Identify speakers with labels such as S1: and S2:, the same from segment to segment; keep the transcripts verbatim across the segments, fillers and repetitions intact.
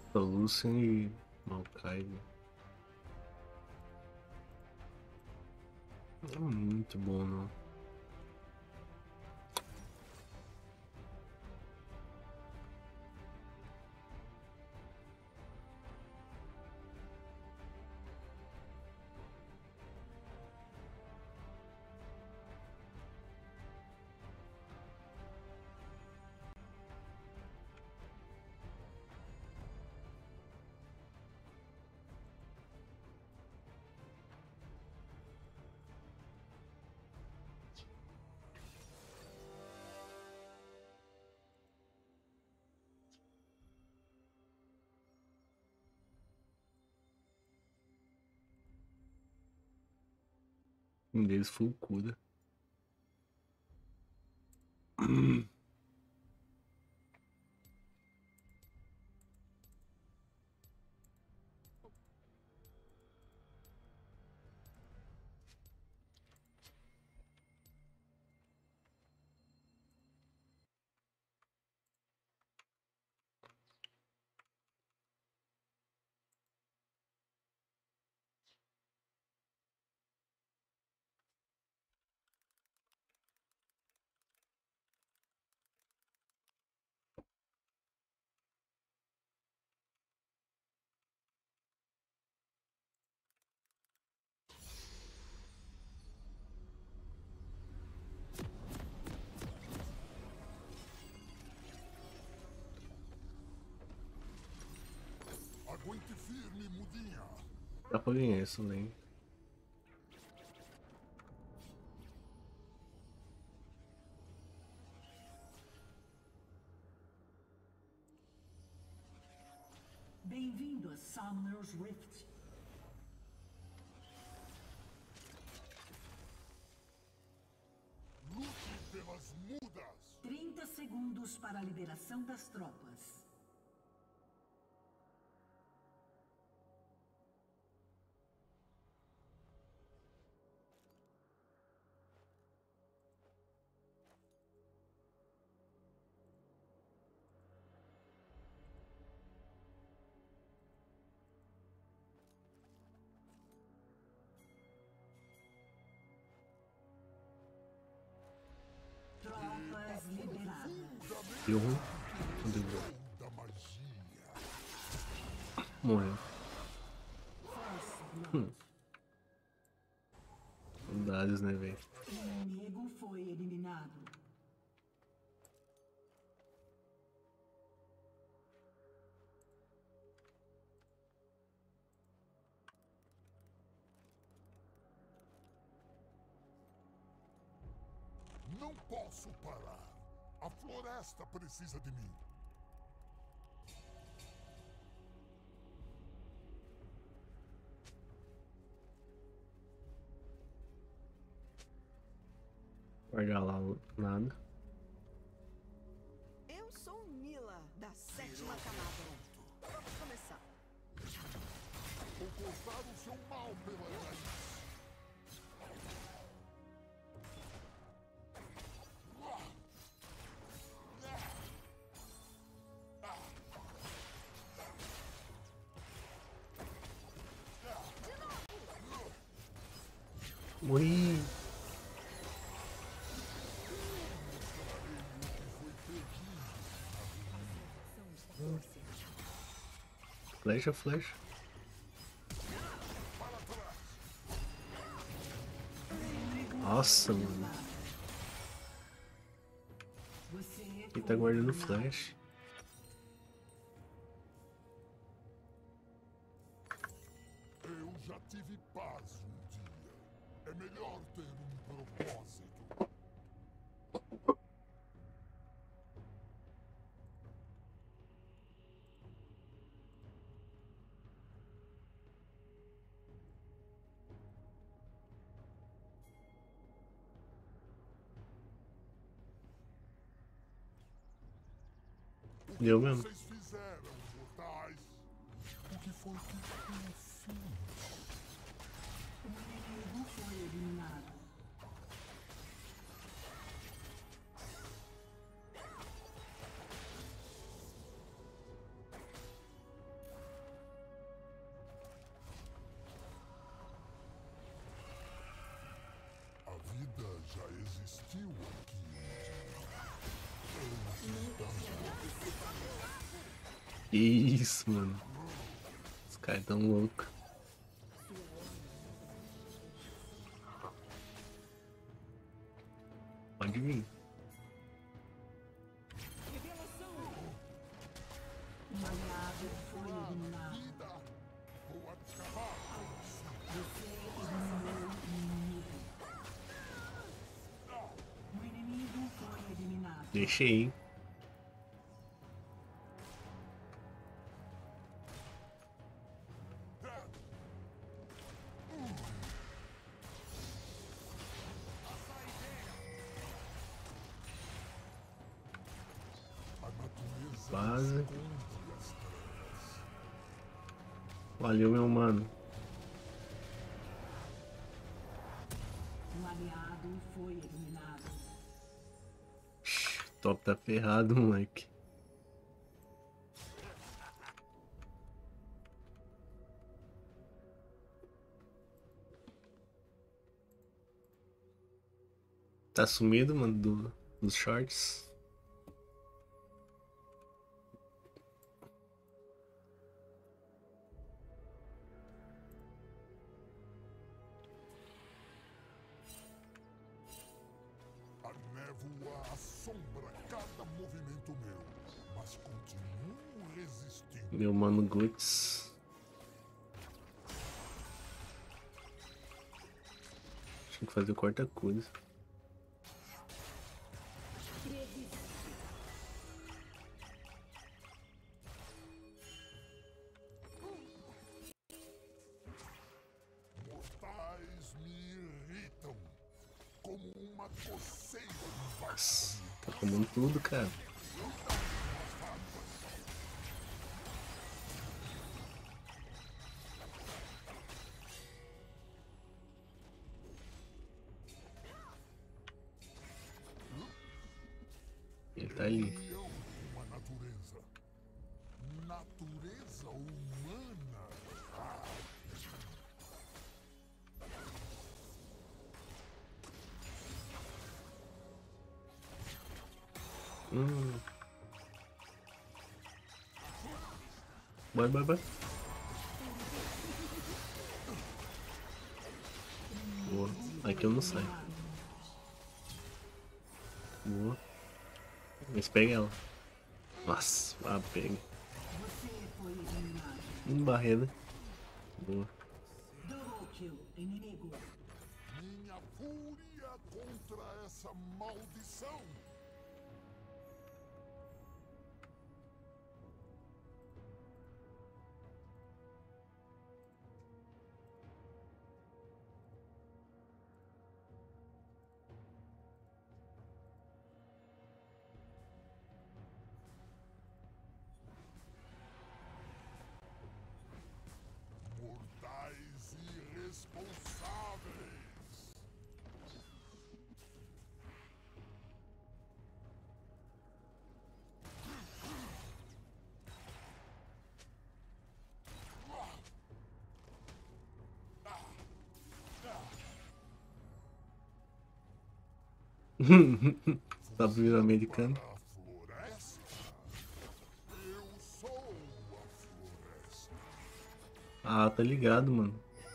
S1: Só Lucian e Maokai. Não é muito bom, não. Um deles foi o Cura.
S2: Aguente firme, mudinha.
S1: Dá pra ganhar isso também.
S3: Bem-vindo a Summoner's Rift.
S2: Lute pelas mudas.
S3: trinta segundos para a liberação das tropas. Tropas liberadas.
S1: Deu ruim. Não deu bom.
S2: Da magia.
S1: Morreu.
S3: First
S1: Hum.
S3: blood.
S1: Saudades, né, velho?
S3: O inimigo foi eliminado.
S2: Não posso parar. A floresta precisa de mim.
S1: Guardar lá nada.
S4: Eu sou Mila, da sétima camada. Vamos começar.
S2: Vou cortar o seu mal pela raiz.
S1: Morri. Flecha, flecha. Nossa, mano.
S3: Você
S1: Quem tá guardando flash?
S2: Eu já tive paz um dia. É melhor ter um propósito. O que
S1: Deu mesmo.
S2: vocês fizeram, mortais? O que foi que eu fiz?
S3: O inimigo foi eliminado.
S2: Já existiu aqui
S1: Que isso, mano. Os caras tão loucos. Pode vir.
S3: Um aliado foi eliminado.
S2: Vou acabar com
S3: Você eliminou um inimigo. Um inimigo foi eliminado.
S1: Deixei, hein?
S2: a natureza.
S1: Quase. Valeu, meu mano.
S3: Um aliado foi eliminado.
S1: O top tá ferrado, moleque. Tá sumido, mano, do, dos shorts.
S2: A névoa assombra cada movimento meu, mas continuo resistindo.
S1: Meu mano Guts. Tinha que fazer corta-cores.
S2: Mortais me irritam como uma coceira embaixo.
S1: Nossa, tá comendo tudo, cara. Ele tá ali.
S2: União com a natureza. Natureza humana. Ah,
S1: Hum. Vai, vai, vai. Boa. Aqui eu não saio. Boa. Mas pega ela. Nossa, ah, pega.
S3: Você foi eliminado.
S1: Um barreira. Boa.
S3: Double kill inimigo.
S2: minha fúria contra essa maldição. Mortais irresponsáveis.
S1: Tá vindo americano.
S2: Para a floresta. Eu sou a floresta.
S1: Ah, tá ligado, mano.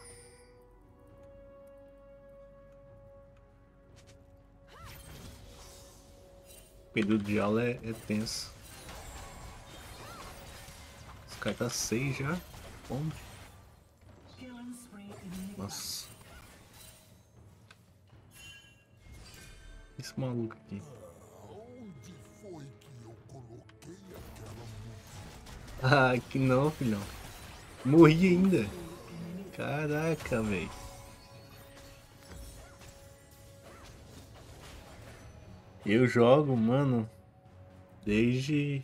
S1: O período de aula é, é tenso. Esse cara tá seis já. Como?
S3: Killing spree inimigo.
S1: Nossa. Esse maluco aqui.
S2: Onde foi que eu coloquei aquela música?
S1: Ah, que não, filhão. Morri ainda. Caraca, velho. Eu jogo, mano, desde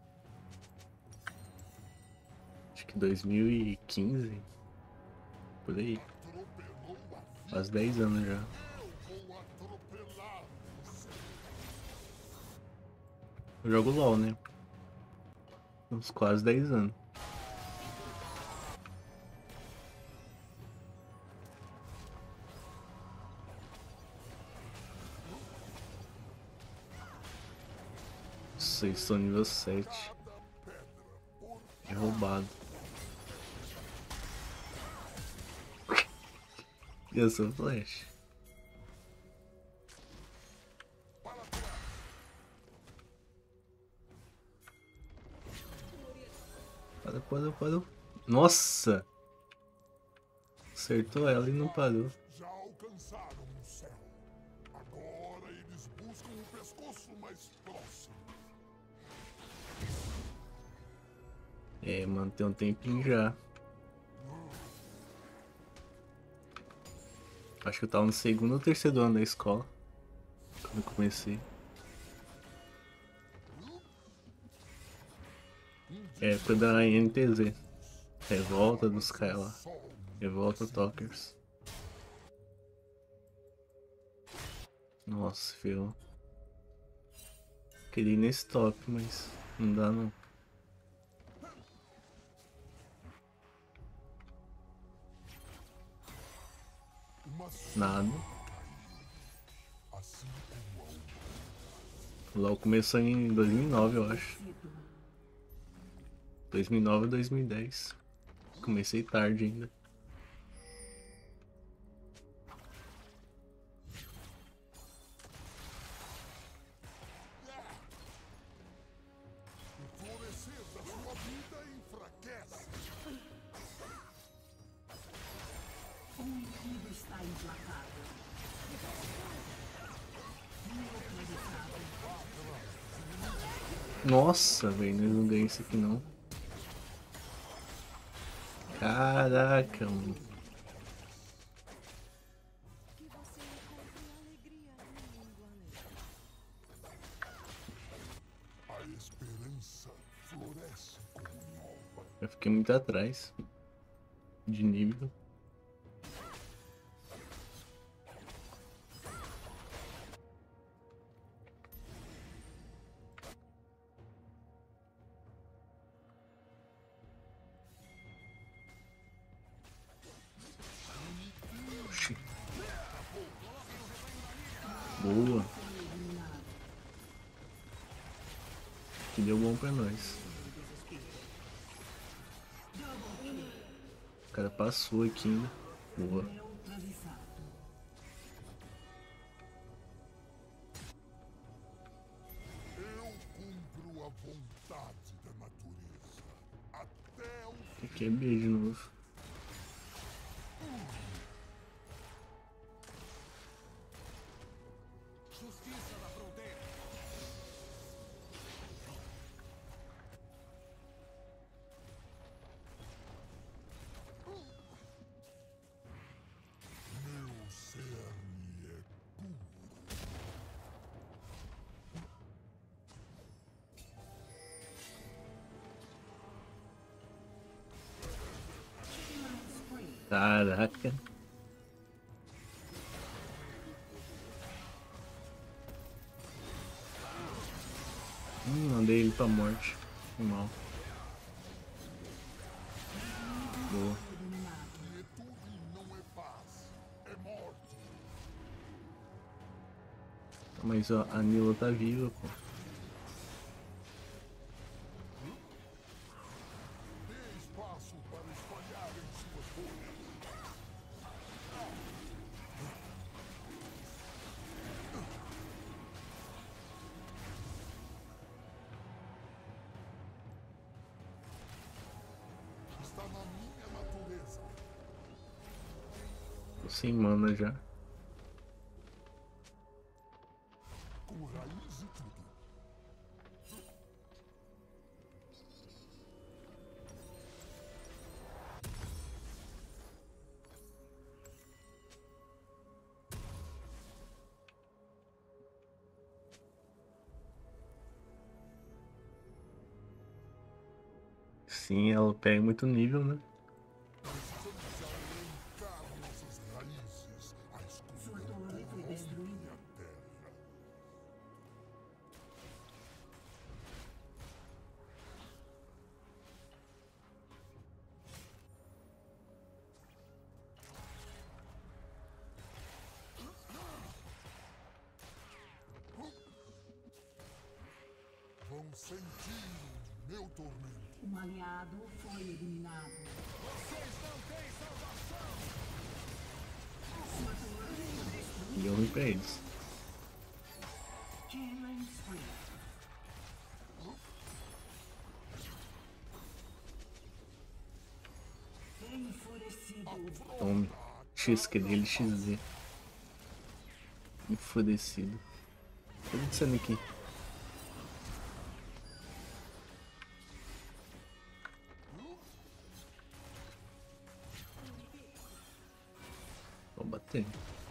S1: acho que dois mil e quinze, por aí,
S2: Atropelou a vida.
S1: faz dez anos já.
S2: Eu vou atropelar você.
S1: Eu jogo LOL, né? Uns quase dez anos. Nossa, eles estão nível sete. É roubado. E eu sou flash. Parou, parou, parou. Nossa! Acertou ela e não parou.
S2: Já alcançaram o céu. Agora eles buscam o pescoço mais próximo.
S1: É, mano, tem um tempinho já. Acho que eu tava no segundo ou terceiro ano da escola. Quando eu comecei. Época da N T Z. Revolta dos caras lá. Revolta Talkers. Nossa, filho. Queria ir nesse top, mas não dá não. Nada. LOL começou em dois mil e nove, eu acho. dois mil e nove ou dois mil e dez. Comecei tarde ainda.
S2: O florescer da sua vida enfraquece.
S3: O inimigo está implacável. Neutralizado.
S1: Nossa, velho, nós não ganhamos isso aqui não. Caraca, mano.
S4: Que você encontre alegria no mundo além.
S2: A esperança floresce como nova.
S1: Eu fiquei muito atrás de nível. Oxi. Boa. Que deu bom pra nós. O cara passou aqui ainda. Boa.
S3: Neutralizado.
S2: Eu cumpro a vontade da natureza. Até o fim.
S1: Aqui é B de novo.
S2: Justiça da fronteira. Meu cerne é puro.
S1: Caraca. Hum, mandei ele pra morte. Foi mal. Boa.
S2: Quietude não é paz, é morte.
S1: Mas ó, a Nila tá viva, pô.
S2: Dê espaço para espalharem suas folhas. Está na minha natureza.
S1: Tô sem mana já.
S2: Com raiz e tudo.
S1: Sim, ela pega muito nível, né?
S2: Precisamos arrancar nossas raízes, a
S3: Sua
S2: escuridão
S3: torre foi destruída.
S2: a terra. Irão sentir o meu tormento.
S3: Um aliado foi eliminado.
S2: Vocês não têm salvação!
S3: Sua torre foi destruída.
S1: E eu vim pra eles.
S3: Killing spree. Enfurecido.
S1: Tome. X Q dele, X Z. Enfurecido. O que tá acontecendo aqui? Vou bater.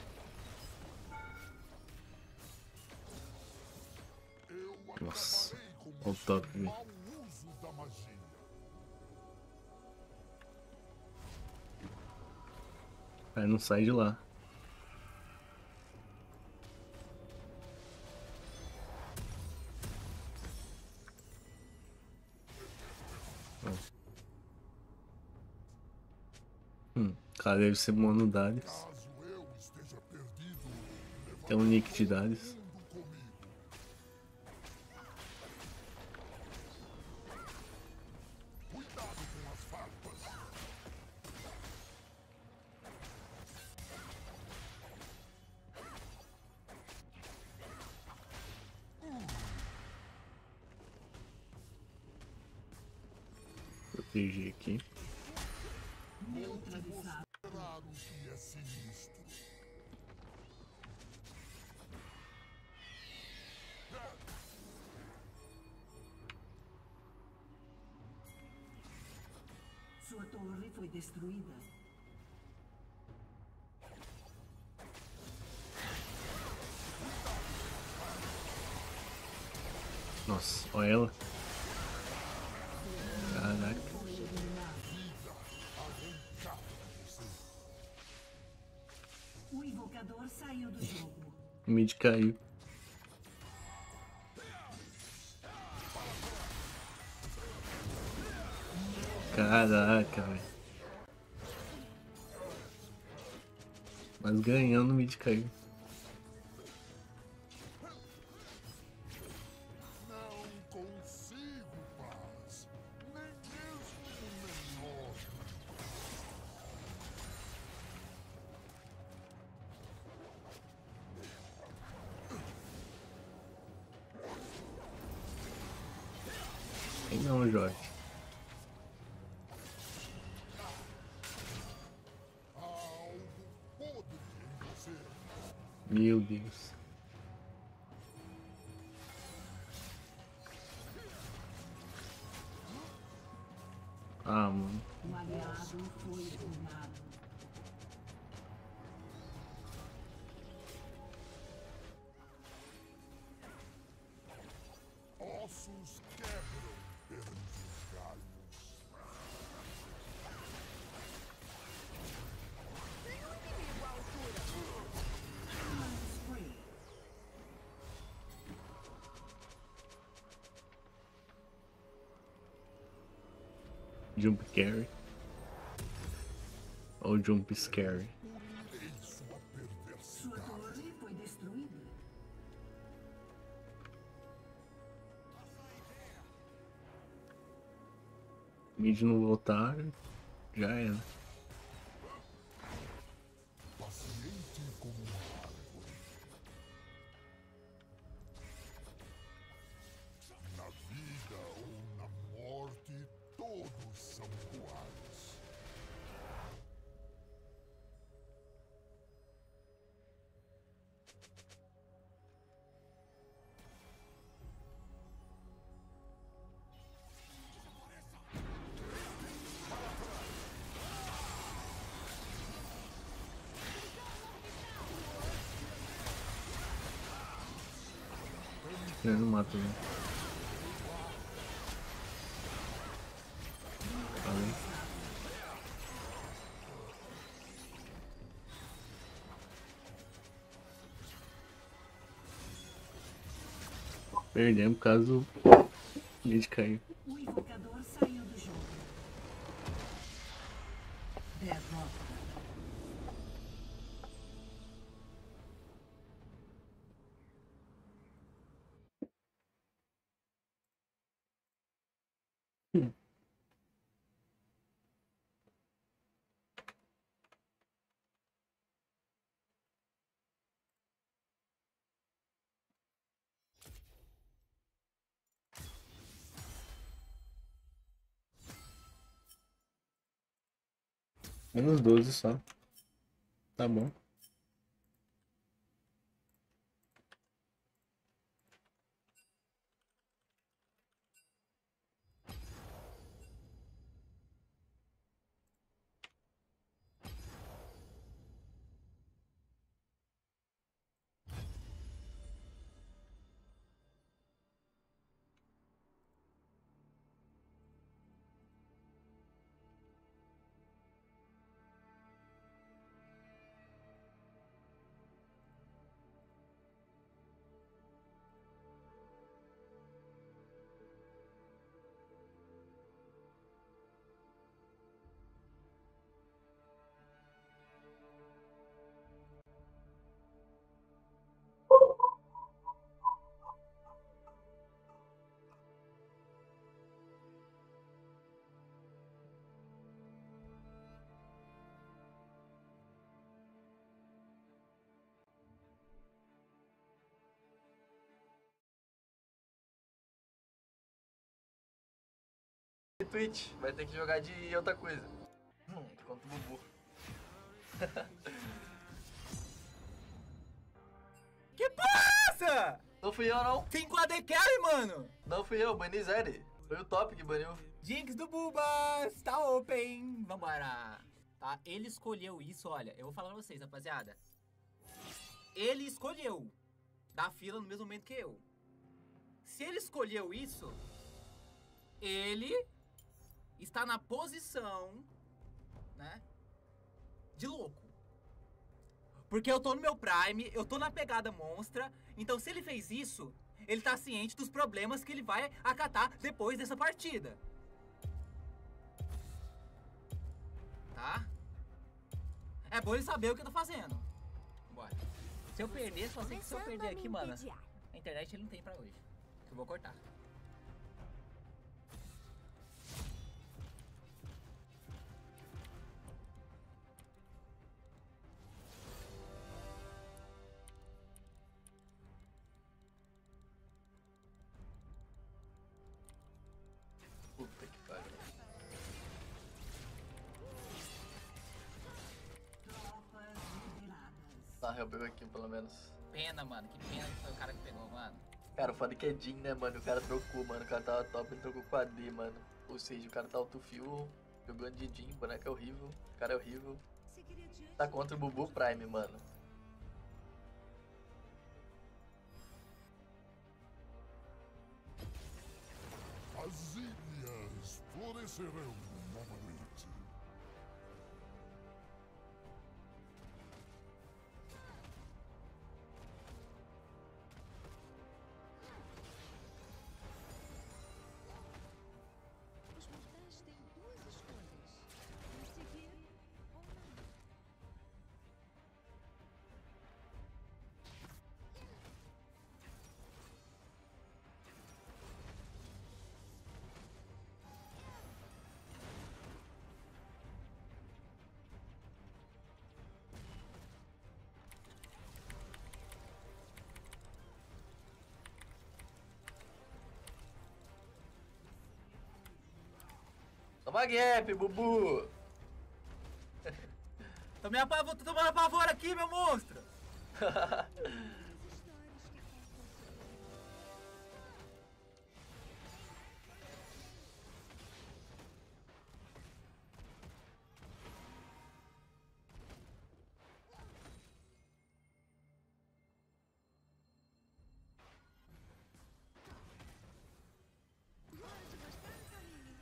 S2: Eu
S1: Nossa.
S2: acabarei com
S1: Olha o toque,
S2: o
S1: velho.
S2: mau uso da magia.
S1: Aí não sai de lá. Hum, cara, deve ser mono Darius.
S2: Caso eu esteja perdido,
S1: Tem um nick de Darius.
S2: mundo comigo. Cuidado com as farpas.
S1: Proteger aqui.
S3: Neutralizado.
S2: Esperar o que é sinistro.
S3: Sua torre foi destruída.
S1: Nossa, olha ela. Caraca.
S3: Foi eliminado.
S2: Arrancar você.
S3: O invocador saiu do jogo.
S1: O mid caiu. Caraca, velho. Mas ganhando o mid caiu.
S2: Não consigo paz. Nem mesmo o menor.
S1: Aí não, Jorge.
S2: Há algo podre em você.
S1: Meu Deus. Ah, mano.
S3: Um aliado foi eliminado.
S2: Ossos quebram perante os galhos.
S4: Tem um inimigo à altura.
S3: Killing spree.
S1: Jump carry. Ou jump scary.
S2: Punirei sua
S3: Sua
S2: perversidade.
S3: torre foi destruída.
S1: Mid não voltar, já era.
S2: Paciente como uma árvore. Na vida ou na morte, todos são iguais.
S1: Eu não mato, né? Falei. Perdemos caso o mid caiu.
S3: O invocador saiu do jogo. Derrota.
S1: Menos doze só. Tá bom.
S5: Twitch, vai ter que jogar de outra coisa. Hum, contra o Bubu.
S6: Que porra!
S5: Não fui eu, não.
S6: cinco A D carry, mano!
S5: Não fui eu, bani Zeri. Foi o top que baniu.
S6: Jinx do Bubas, tá open. Vambora. Tá, ele escolheu isso, olha. Eu vou falar pra vocês, rapaziada. Ele escolheu dar fila no mesmo momento que eu. Se ele escolheu isso, ele está na posição, né, de louco. Porque eu tô no meu prime, eu tô na pegada monstra. Então se ele fez isso, ele tá ciente dos problemas que ele vai acatar depois dessa partida. Tá? É bom ele saber o que eu tô fazendo. Bora. Se eu perder, só sei que se eu perder aqui, mano, a internet ele não tem pra hoje. Eu vou cortar.
S5: Puta que pariu.
S3: Tropas liberadas.
S5: Tá, eu pego aqui pelo menos.
S6: Pena, mano. Que pena que foi o cara que pegou, mano.
S5: Cara, o foda que é Jin, né, mano? O cara trocou, mano. O cara tava top, ele trocou com a D, mano. Ou seja, o cara tá autofill, jogando de Jin, boneco é horrível. O cara é horrível. Tá contra o Bubu Prime, mano.
S2: As ilhas florescerão novamente.
S4: Os mortais têm duas escolhas: me seguir ou não.
S5: Toma gap, Bubu!
S6: Tô, me apavo... tô tomando pavor aqui, meu monstro!
S4: Hora de mostrar o caminho.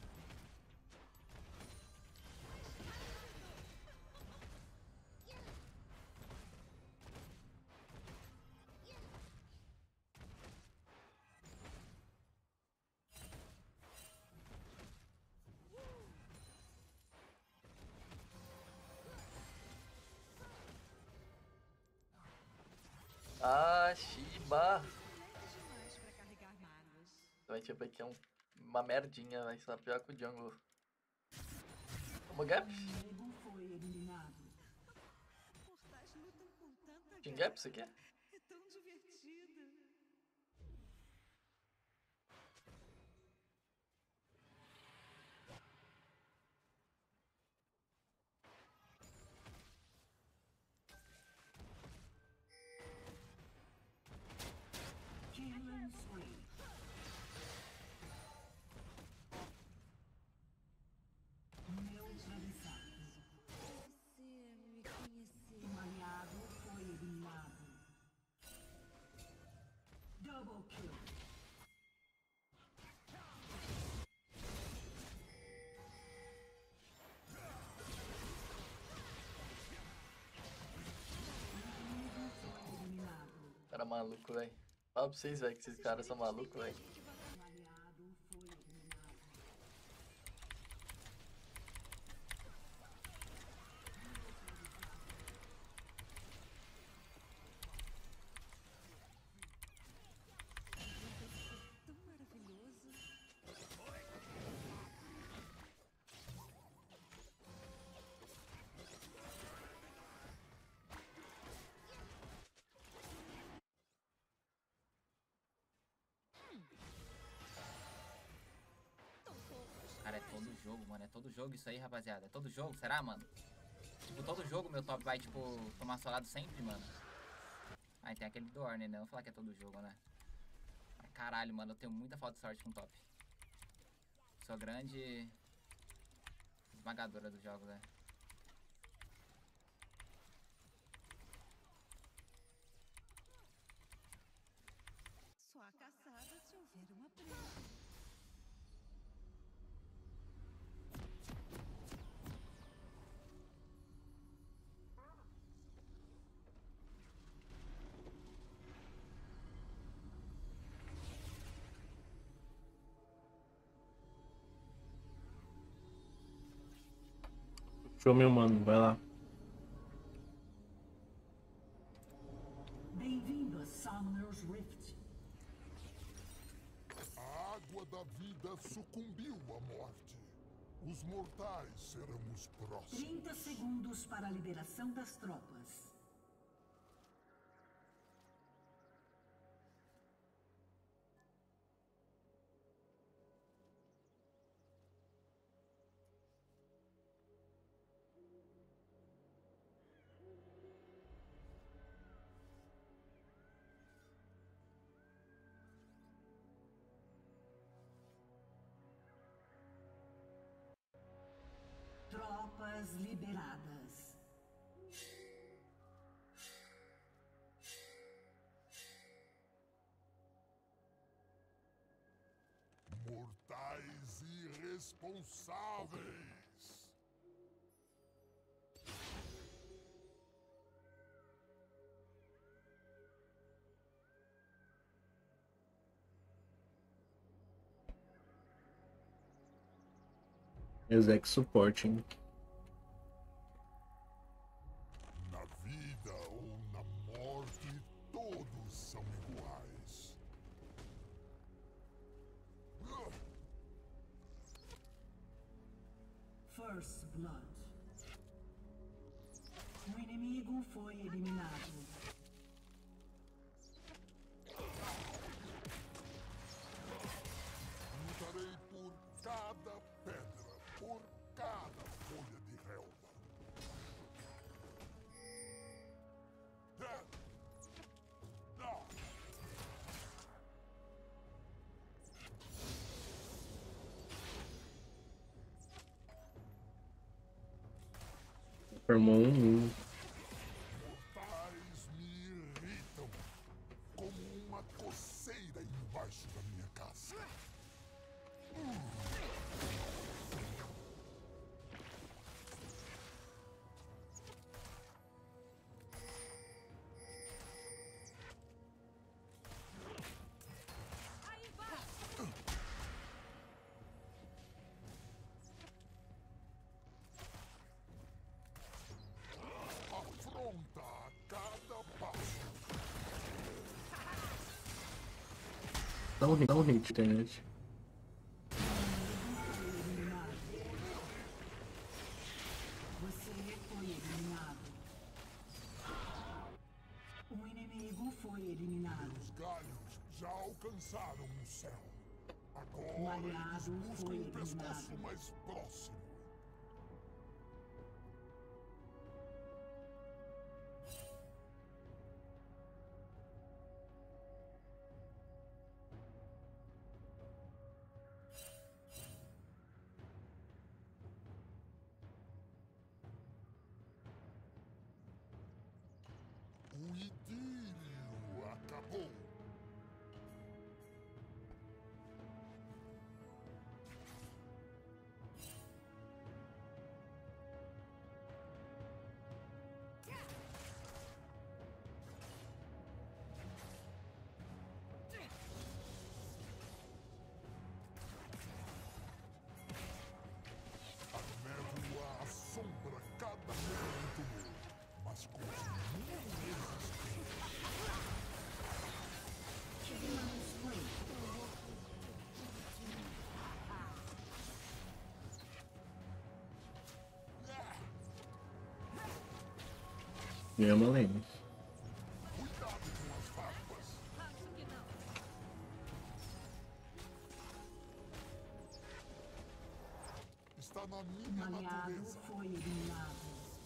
S5: Ah, Shiba!
S4: Lento demais pra carregar mágoas.
S5: Vai tipo aqui é um, uma merdinha, vai ser pior que o jungle. Toma gap?
S3: Inimigo foi eliminado.
S4: Mortais lutam com tanta
S5: Tem
S4: garra.
S5: gap, você quer?
S4: É tão divertido.
S5: Cara maluco, velho. Fala pra vocês, velho, que esses caras são malucos, velho.
S3: Um aliado foi eliminado.
S4: Tão maravilhoso.
S6: Cara, é todo jogo, mano. É todo jogo isso aí, rapaziada. É todo jogo, será, mano? Tipo, todo jogo meu top vai, tipo, tomar solado sempre, mano. Ah, e tem aquele do Orne, né? Não vou falar que é todo jogo, né? Mas, caralho, mano, eu tenho muita falta de sorte com top. Sou grande esmagadora dos jogos, né?
S4: Só a caçada se houver uma presa.
S1: Show, meu mano, vai lá.
S3: Bem-vindo a Summoner's Rift.
S2: A água da vida sucumbiu à morte. Os mortais serão os próximos.
S3: trinta segundos para a liberação das tropas. Tropas liberadas.
S2: Mortais irresponsáveis.
S1: Exec suporte, hein?
S2: Na vida ou na morte, todos são iguais.
S3: First Blood. O inimigo foi eliminado.
S2: Lutarei por cada pedra, por cada folha de relva. Ah! Ah!
S1: Formou um mundo.
S2: Mortais me irritam como uma coceira embaixo da minha casca. Afronta a cada passo.
S1: Dá um hit, dá um hit, internet.
S3: Você foi eliminado. O inimigo foi eliminado.
S2: Os galhos já alcançaram o céu.
S3: O
S2: Agora
S3: aliado
S2: eles buscam
S3: foi
S2: o pescoço
S3: eliminado.
S2: mais próximo. O idílio acabou.
S1: Ganhou uma lane.
S2: Cuidado com as farpas.
S4: Acho que não.
S2: Está na
S3: Um
S2: minha
S3: aliado
S2: natureza.
S3: foi eliminado.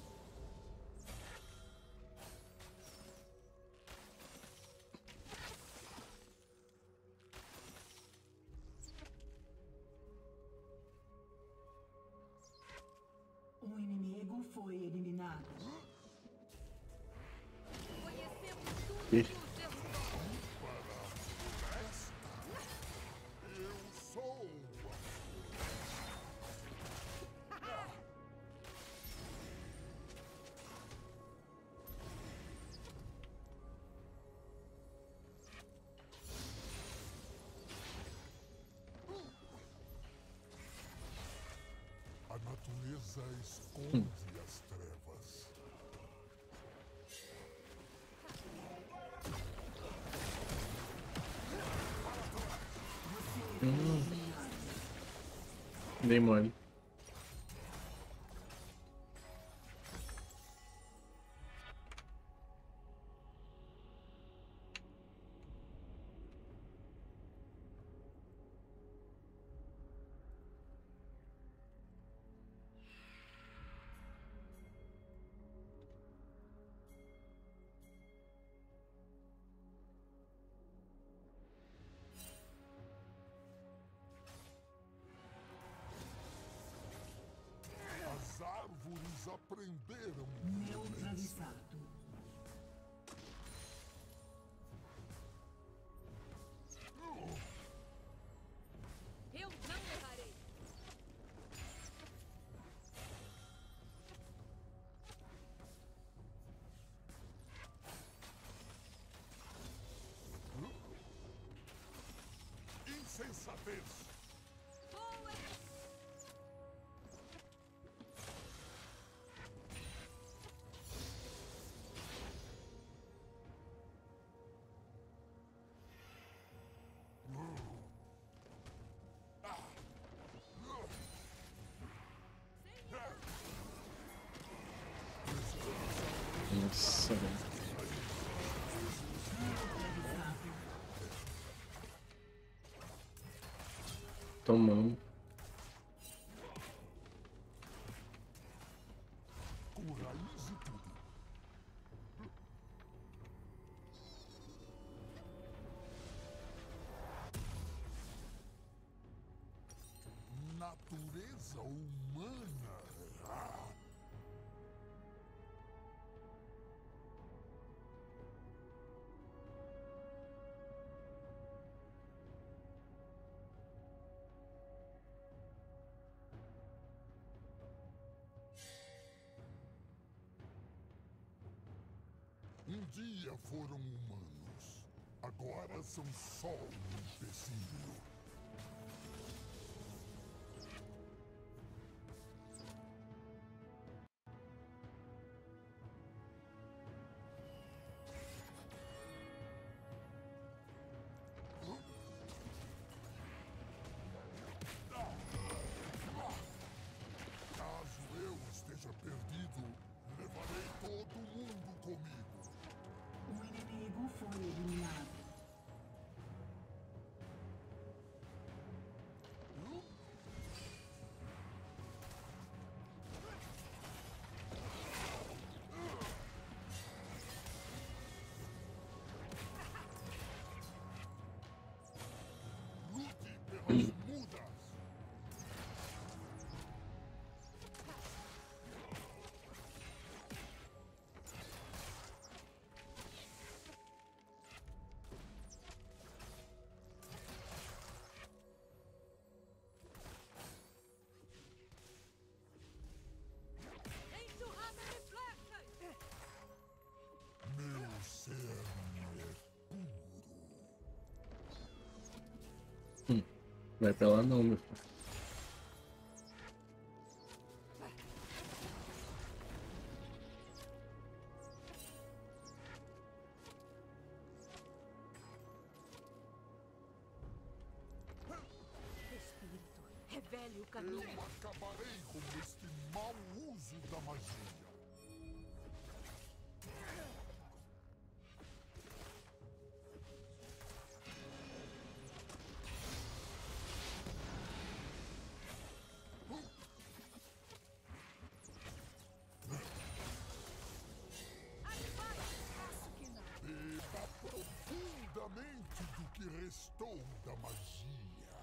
S3: Um inimigo foi eliminado.
S4: Conhecemos tudo
S1: Ixi.
S4: do seu
S2: Eu sou. A natureza esconde as trevas.
S1: Dei mole.
S2: As árvores aprenderam.
S3: Neutralizado.
S4: Eu não errarei.
S2: Insensatez.
S4: Boa.
S1: Nossa, velho. Tomamos.
S2: Com raiz e tudo. Natureza humana. Ah. Um dia foram humanos. Agora são só um empecilho. Caso eu esteja perdido, levarei todo mundo comigo.
S3: Um inimigo foi eliminado.
S2: Lute pelas mudas.
S4: Enxurrada de flechas.
S2: Meu cerne é puro.
S1: Vai pra lá não, meu filho.
S4: Espírito, revele o caminho.
S2: Eu acabarei com este mau uso da magia. toda magia.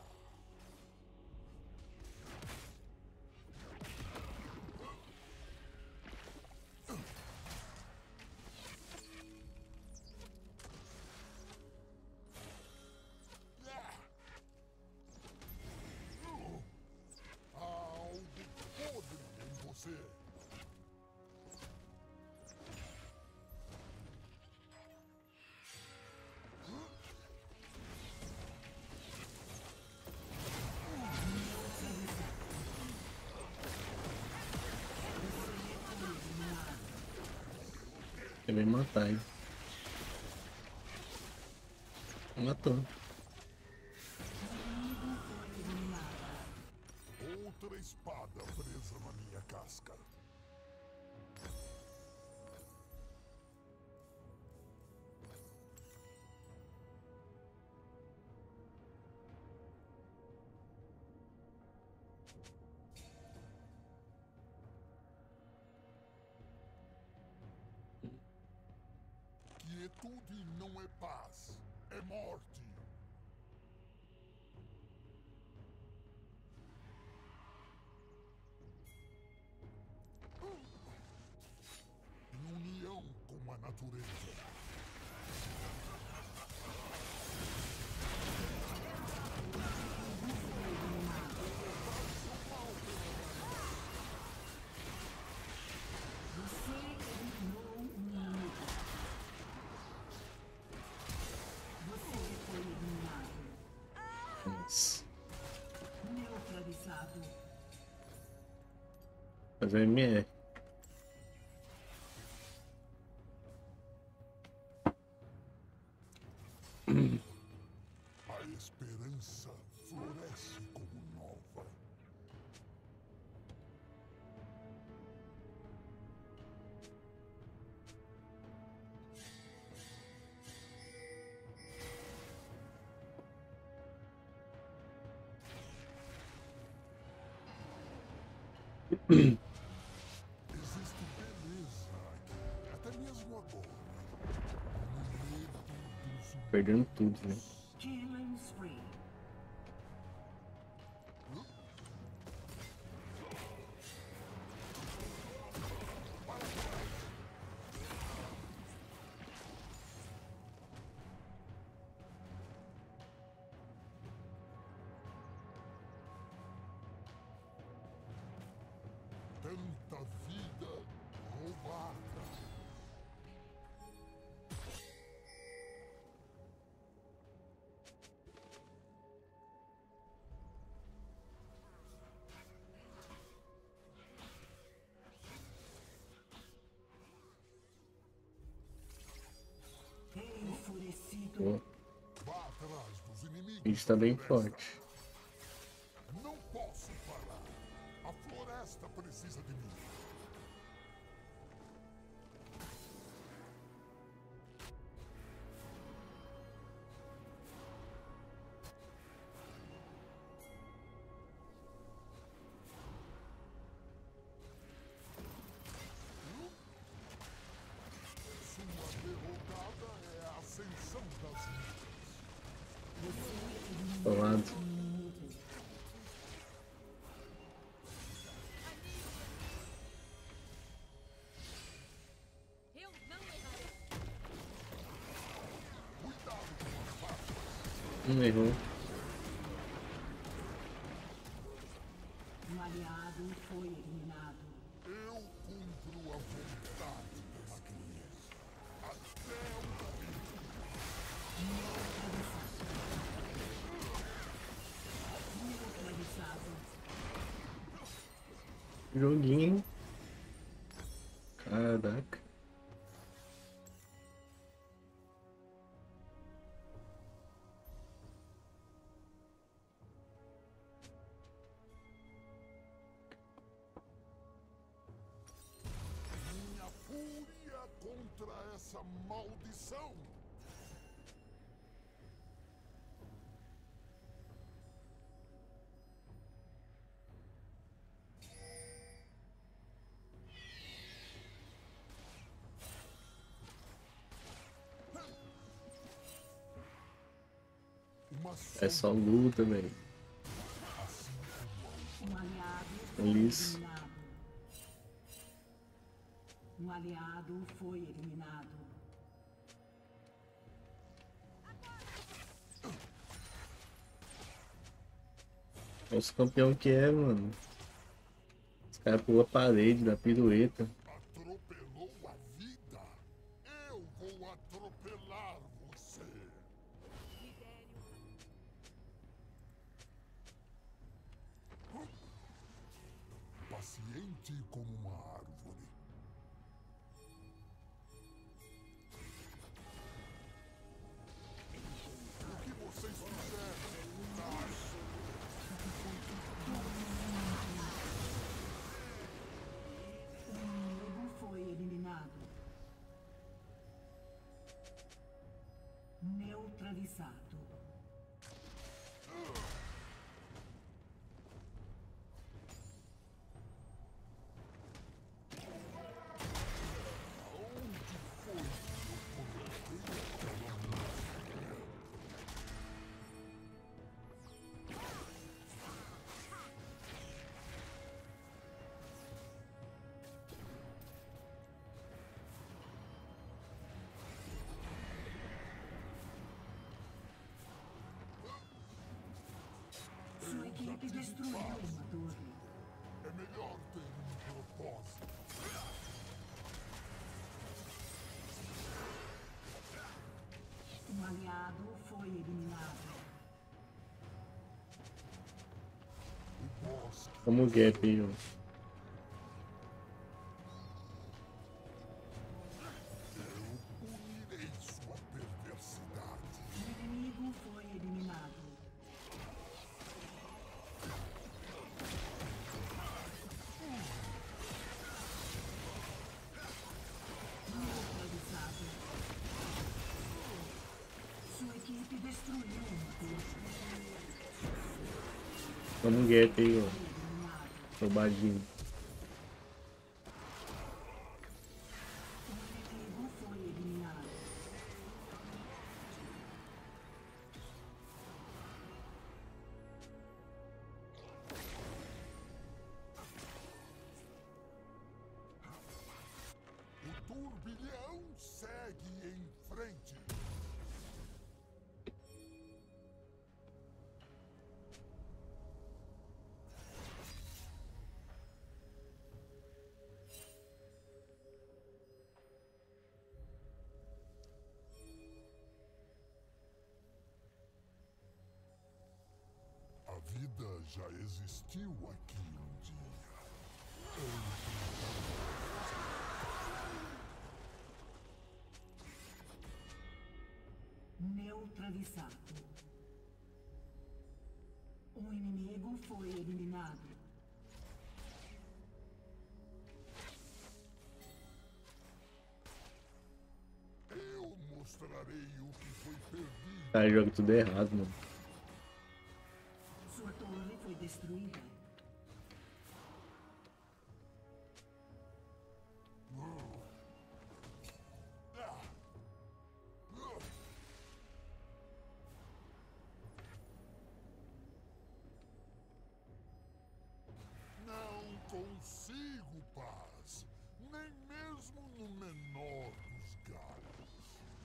S2: Há algo podre em você.
S1: Quer me matar, hein? Matou.
S2: Outra espada presa na minha casca. Quietude não é paz, é morte. Em união com a natureza.
S3: Você eliminou um inimigo. Você foi eliminado.
S1: Nossa.
S3: Neutralizado.
S1: Fazer M R.
S2: A esperança floresce como nova. Existe beleza aqui, até mesmo agora. No medo dos
S1: Perdendo tudo, né?
S3: Killing spree.
S2: tanta vida roubada.
S3: Enfurecido.
S2: Vá atrás dos inimigos.
S1: A gente tá bem
S2: da floresta.
S1: forte.
S2: Não posso parar. A floresta precisa de mim. Sua derrotada é a ascensão das nuvens.
S1: Falado.
S4: Eu não errarei.
S2: Cuidado com as faixas.
S1: Um errou.
S3: Um aliado foi eliminado.
S2: Eu cumpro a vontade da natureza. Até o
S3: Neutralizado.
S1: Joguinho. Caraca.
S2: minha fúria contra essa maldição. Uma
S1: É só luta, velho.
S3: Um aliado
S1: É
S3: foi
S1: isso.
S3: eliminado. Um aliado foi eliminado.
S1: Olha os campeão que é, mano. Os caras pulam a parede, da pirueta.
S2: Atropelou a vida. Eu vou atropelar você. Paciente como uma árvore. O que vocês fizeram? Nada.
S3: O inimigo foi eliminado. Neutralizado. Sua equipe destruiu uma torre.
S2: É melhor ter um propósito.
S3: Um aliado foi eliminado.
S2: O bosque.
S1: Como o gap aí, ó.
S2: Eu punirei sua perversidade.
S3: O inimigo foi eliminado. Neutralizado. Sua equipe destruiu uma torre.
S1: Como um gap aí, ó.
S3: Eliminado.
S1: Roubadinho.
S3: O inimigo foi eliminado.
S2: O turbilhão segue em frente. A vida já existiu aqui um dia.
S3: Neutralizado. Um inimigo foi eliminado.
S2: Eu mostrarei o que foi perdido.
S1: Cara, joga tudo errado, mano.
S3: Sua torre foi destruída.
S2: Não consigo paz, nem mesmo no menor dos galhos.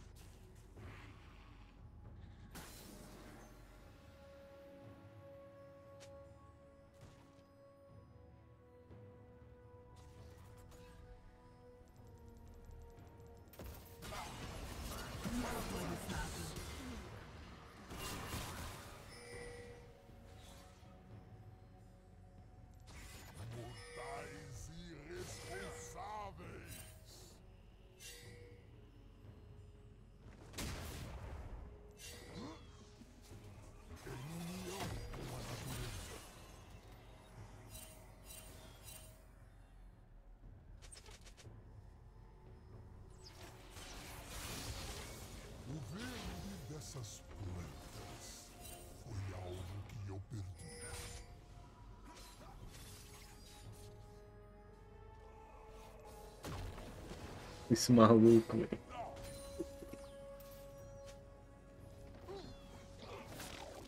S2: Mortais irresponsáveis. Em união com a natureza. O verde dessas plantas foi algo que eu perdi.
S1: Esse maluco, velho.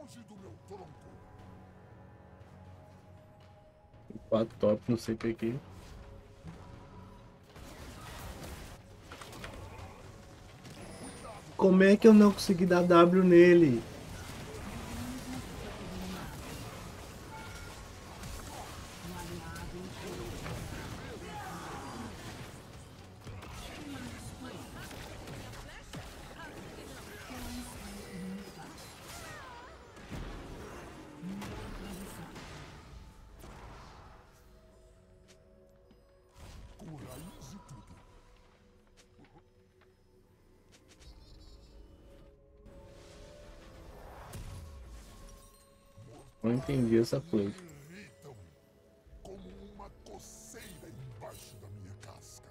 S2: Foge do meu tronco.
S1: Quatro top, não sei por quê. Como é que eu não consegui dar W nele?
S2: Com raiz e tudo.
S1: Não entendi essa play.
S2: Irritam como uma coceira embaixo da minha casca.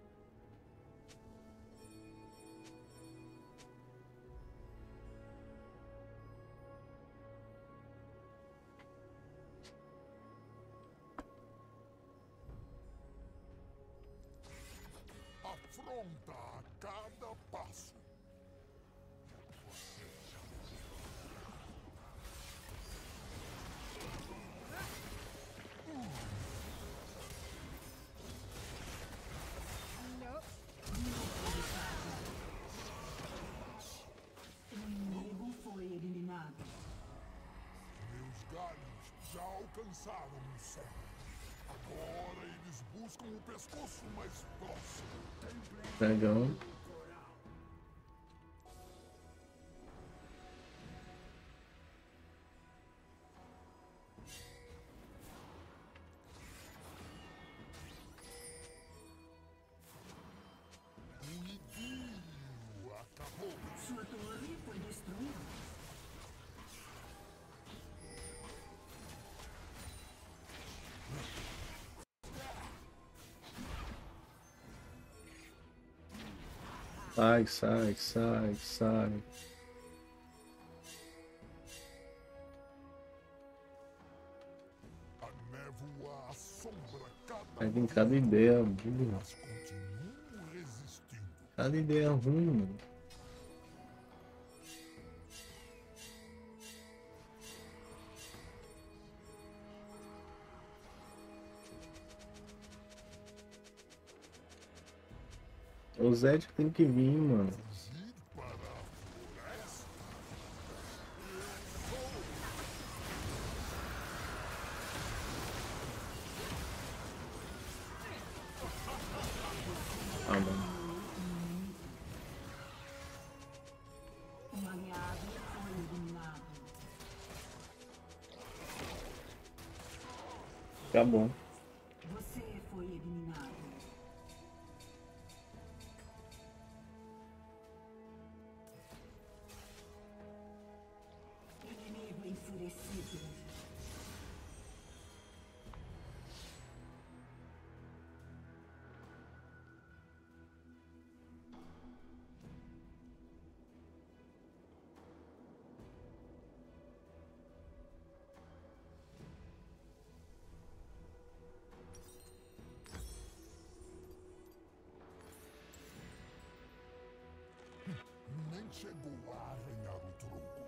S2: Afronta a cada passo.
S3: O inimigo foi eliminado.
S2: Meus galhos já alcançaram o céu. Agora eles buscam o pescoço mais próximo.
S1: Dragão.
S2: O idílio acabou.
S3: Sua torre foi destruída.
S1: Sai, sai, sai, sai.
S2: A névoa assombra cada
S1: Vai vir cada ideia burra.
S2: mas continuo resistindo.
S1: Cada ideia ruim. O Zed tem que vir, mano.
S2: Fugir para a floresta.
S1: Ah, mano.
S3: Um aliado foi eliminado.
S1: Tá bom.
S3: Você foi eliminado. Inimigo enfurecido.
S2: Nem chegou a arranhar o tronco.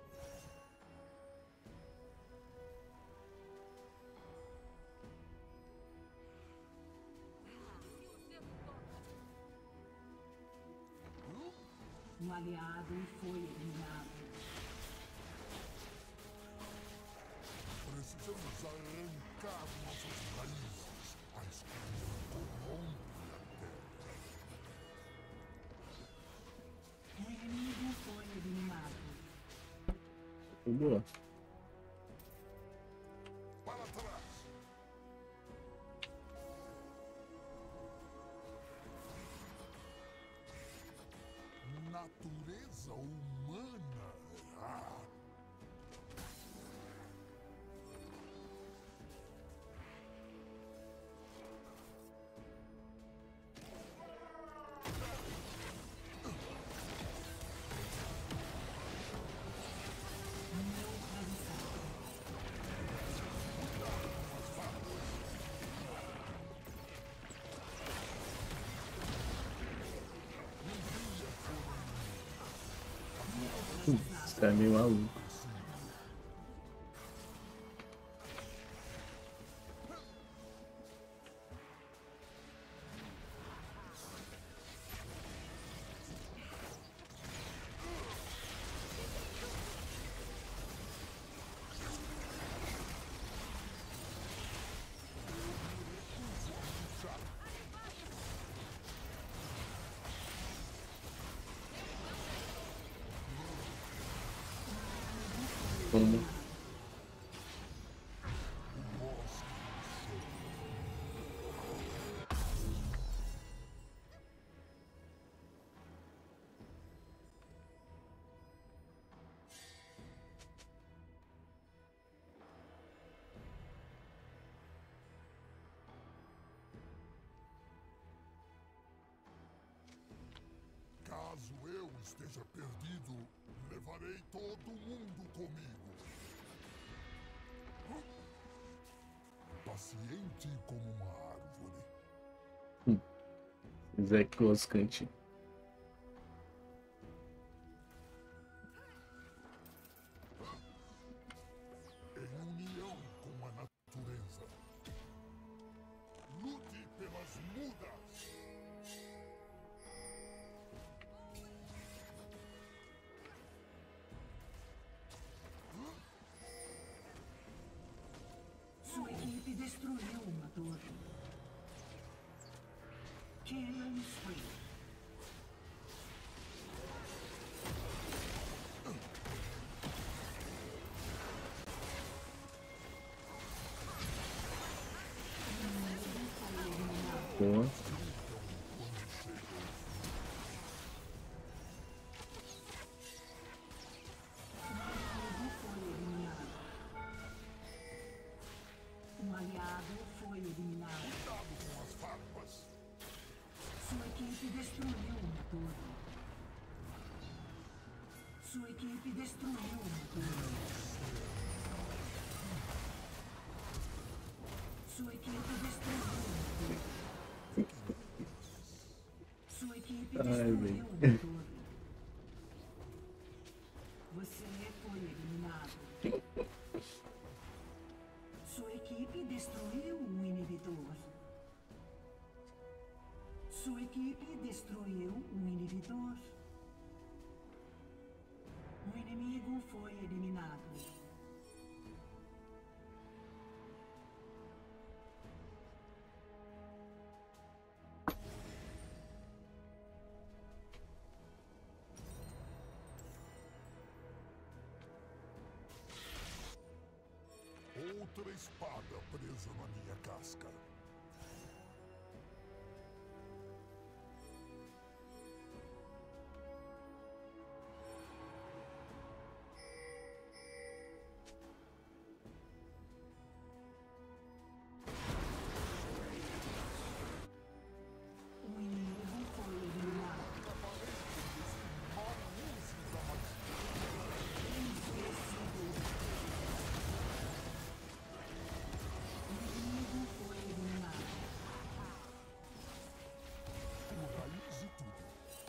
S3: Um aliado foi eliminado.
S2: Precisamos arrancar nossas raízes. A escuridão corrompe a terra.
S3: Um inimigo foi eliminado.
S1: Boa.
S2: Para trás. Natureza humana. Ah.
S1: Esse cara é meio maluco. como.
S2: Caso eu esteja perdido, levarei todo mundo comigo. Paciente como uma árvore.
S1: Zé Closcante.
S2: Em união com a natureza. Lute pelas mudas.
S3: Sua equipe destruiu uma torre. Killing spree.
S1: Boa.
S3: Um aliado foi eliminado.
S2: Cuidado com as farpas.
S3: Sua equipe destruiu uma torre. Sua equipe destruiu uma torre. Sua equipe destruiu uma torre. Sua equipe
S1: Ai,
S3: destruiu
S1: velho.
S3: uma torre. Você foi eliminado. Sua equipe destruiu um inibidor. Sua equipe destruiu um inibidor. Um inimigo foi eliminado.
S2: Outra espada presa na minha casca.
S3: Um inimigo foi eliminado. O inimigo foi eliminado.
S2: O raiz de tudo.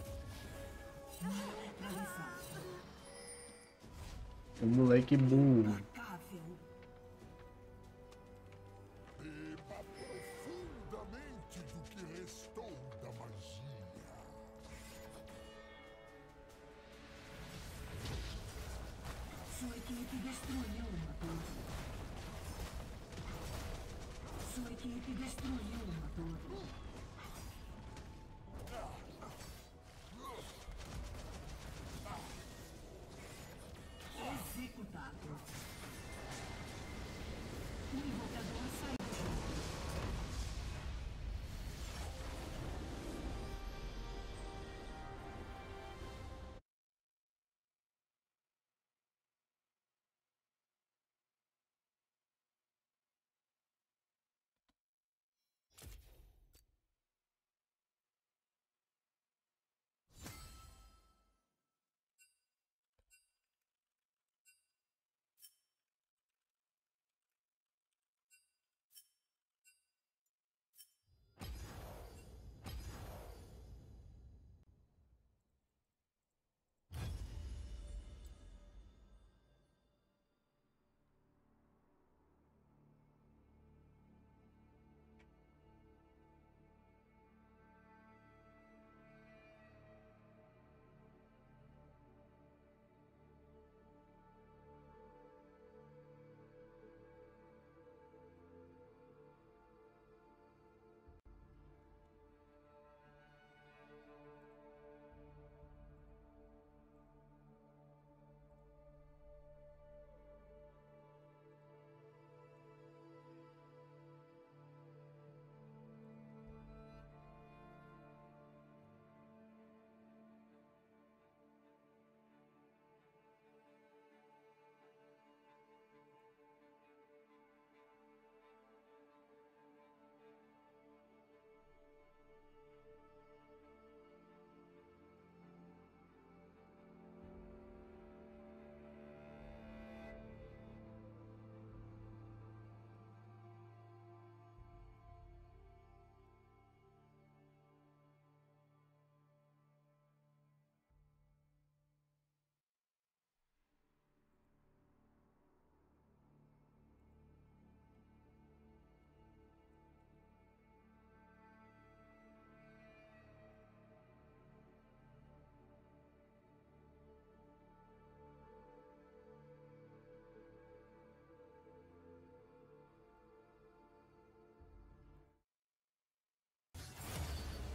S3: Neutralizado.
S1: O moleque burro.
S3: Implacável.
S2: Beba profundamente do que restou da magia.
S3: Sua equipe destruiu uma torre. Sua equipe destruiu uma torre. Executado. O invocador saiu do jogo.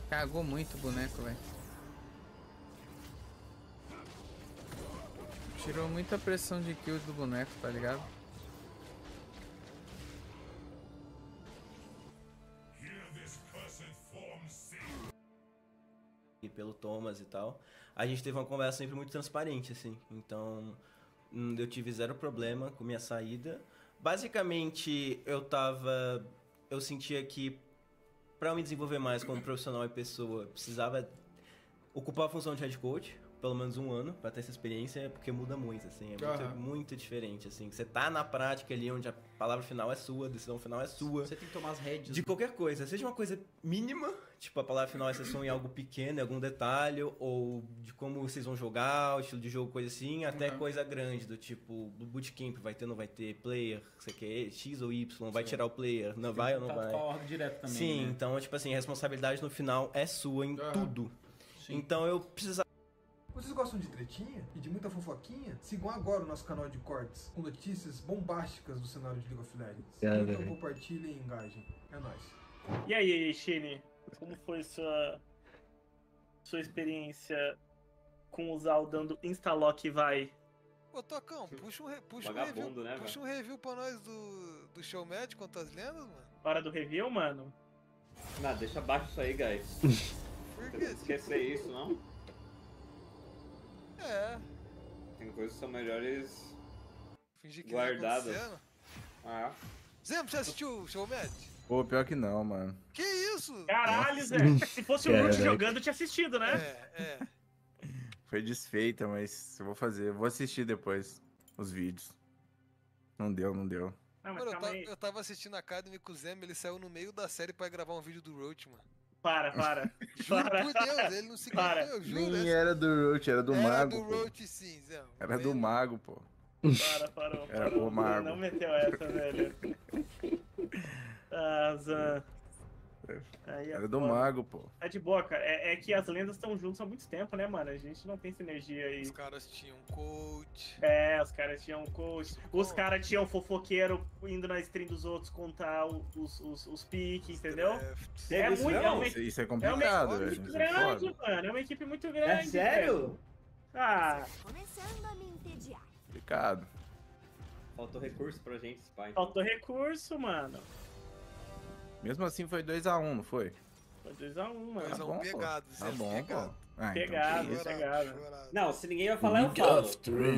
S7: Cagou muito o boneco, velho. Tirou muita pressão de kill do boneco, tá ligado?
S8: E pelo Thomas e tal, a gente teve uma conversa sempre muito transparente, assim. Então, hum, eu tive zero problema com minha saída. Basicamente, eu tava... Eu sentia que, pra eu me desenvolver mais como profissional e pessoa, precisava ocupar a função de head coach, pelo menos um ano, pra ter essa experiência, porque muda muito, assim. É muito,
S9: Aham.
S8: muito diferente, assim. Você tá na prática ali, onde a palavra final é sua, a decisão final é sua.
S9: Você tem que tomar as rédeas.
S8: De qualquer coisa, seja uma coisa mínima, tipo a palavra final é sessão em algo pequeno, em algum detalhe, ou de como vocês vão jogar, o estilo de jogo, coisa assim, até
S9: Uhum.
S8: coisa grande, do tipo, do bootcamp, vai ter ou não vai ter, player, você quer X ou Y, vai tirar o player, não vai ou não
S9: Tá
S8: vai.
S9: com a ordem direto também.
S8: Sim,
S9: né?
S8: então, tipo assim, a responsabilidade no final é sua em
S9: Aham.
S8: tudo.
S9: Sim.
S8: Então eu precisava.
S10: Vocês gostam de tretinha e de muita fofoquinha? Sigam agora o nosso canal de cortes com notícias bombásticas do cenário de League of Legends.
S1: É,
S10: Então
S1: velho.
S10: compartilhem e engajem. É nóis.
S11: E aí, Shine, como foi sua sua experiência com usar o dando instalock e vai?
S12: Ô, Tocão, puxa um, re- puxa um review,
S13: Vagabundo, né,
S12: puxa um review pra nós do, do show médio contra as lendas, mano.
S11: Hora do review, mano?
S13: Não, deixa abaixo isso aí, guys.
S12: Por
S13: Você
S12: quê?
S13: não esquecer isso, não?
S12: É,
S13: Tem coisas que são melhores
S12: fingir que não tá
S13: guardadas.
S12: acontecendo.
S13: Ah,
S12: Zemo, você assistiu o show médio?
S7: Pô, pior que não, mano.
S12: Que isso?
S11: Caralho, Zé. Se fosse o Root
S1: Caraca.
S11: jogando, eu tinha assistido, né?
S12: É, é.
S7: Foi desfeita, mas eu vou fazer. Eu vou assistir depois os vídeos. Não deu, não deu.
S11: Não, mas
S12: Mano, eu,
S11: calma
S12: ta-
S11: aí.
S12: eu tava assistindo a Academy com o Zemo, ele saiu no meio da série pra gravar um vídeo do Roach, mano.
S11: Para, para.
S12: Juro
S11: Para.
S12: por Deus, ele não se
S11: Para.
S12: eu juro.
S7: Nem
S12: essa-
S7: era do Roach, era do
S12: Era
S7: Mago.
S12: do
S7: pô.
S12: Roach sim, Zemo.
S7: Era do Mago, pô.
S11: Para, parou.
S7: Era
S11: parou.
S7: o Mago.
S11: Não meteu essa, velho. Ah, Zan. Aí é
S7: Era do
S11: foda.
S7: Mago, pô.
S11: É de boa, cara. É, é que as lendas estão juntos há muito tempo, né, mano? A gente não tem sinergia aí.
S12: Os caras tinham coach.
S11: É, os caras tinham coach. Os caras tinham fofoqueiro indo na stream dos outros contar o- os, os, os piques, entendeu?
S12: drafts.
S11: É
S13: isso
S11: muito.
S13: mesmo?
S11: É uma,
S7: Isso, isso é
S11: é uma
S7: complicado,
S11: equipe
S7: velho.
S11: muito
S7: Isso é
S11: grande,
S7: foda.
S11: mano. É uma equipe muito
S13: é
S11: grande. velho.
S13: sério?
S11: Ah,
S4: Começando a me entediar.
S7: Complicado.
S13: Faltou recurso pra gente, pai.
S11: faltou recurso, mano.
S7: Mesmo assim foi dois a um, não foi?
S11: Foi dois a um, mano.
S12: Dois
S7: Tá
S12: a um
S7: bom, pô.
S12: pegado,
S7: Tá
S12: Zemo,
S7: bom,
S12: pegado.
S7: pô. Ah,
S11: Pegado.
S7: Então, que isso.
S11: Chegado.
S12: chorado.
S13: Não, se ninguém vai falar, eu falo.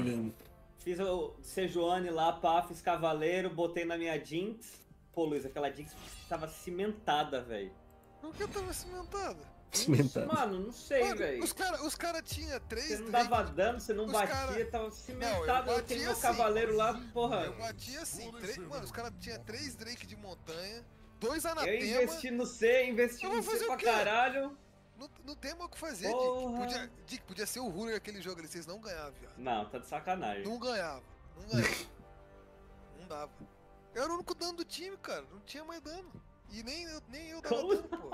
S13: Fiz o Sejuani lá, pá, fiz cavaleiro, botei na minha Jinx. Pô, Luiz, aquela Jinx tava cimentada, velho.
S12: Por que tava cimentado?
S1: Cimentado.
S13: Mano, não sei,
S12: Mano,
S13: velho.
S12: os caras os cara tinham três
S13: Você não
S12: Drake-
S13: dava dano, você não
S12: os
S13: batia,
S12: cara-
S13: tava
S12: Não,
S13: cimentado.
S12: eu
S13: Eu, tenho
S12: batia
S13: meu
S12: assim.
S13: cavaleiro lá, porra.
S12: Eu batia assim. três- Mano, os caras tinham três Drake de montanha, dois
S13: Eu
S12: anatema.
S13: investi no C, investi
S12: Eu
S13: no
S12: vou
S13: C
S12: fazer
S13: pra
S12: o quê?
S13: caralho.
S12: Não, não tem mais o que fazer, Dick.
S13: Porra.
S12: Podia, Dick, podia ser o Ruler aquele jogo ali, vocês não ganhavam, viado.
S13: Não, tá de sacanagem.
S12: Não ganhava. Não ganhava. Não dava. Eu era o único dano do time, cara. Não tinha mais dano. E nem eu, nem eu dava
S13: Como?
S12: dano, pô.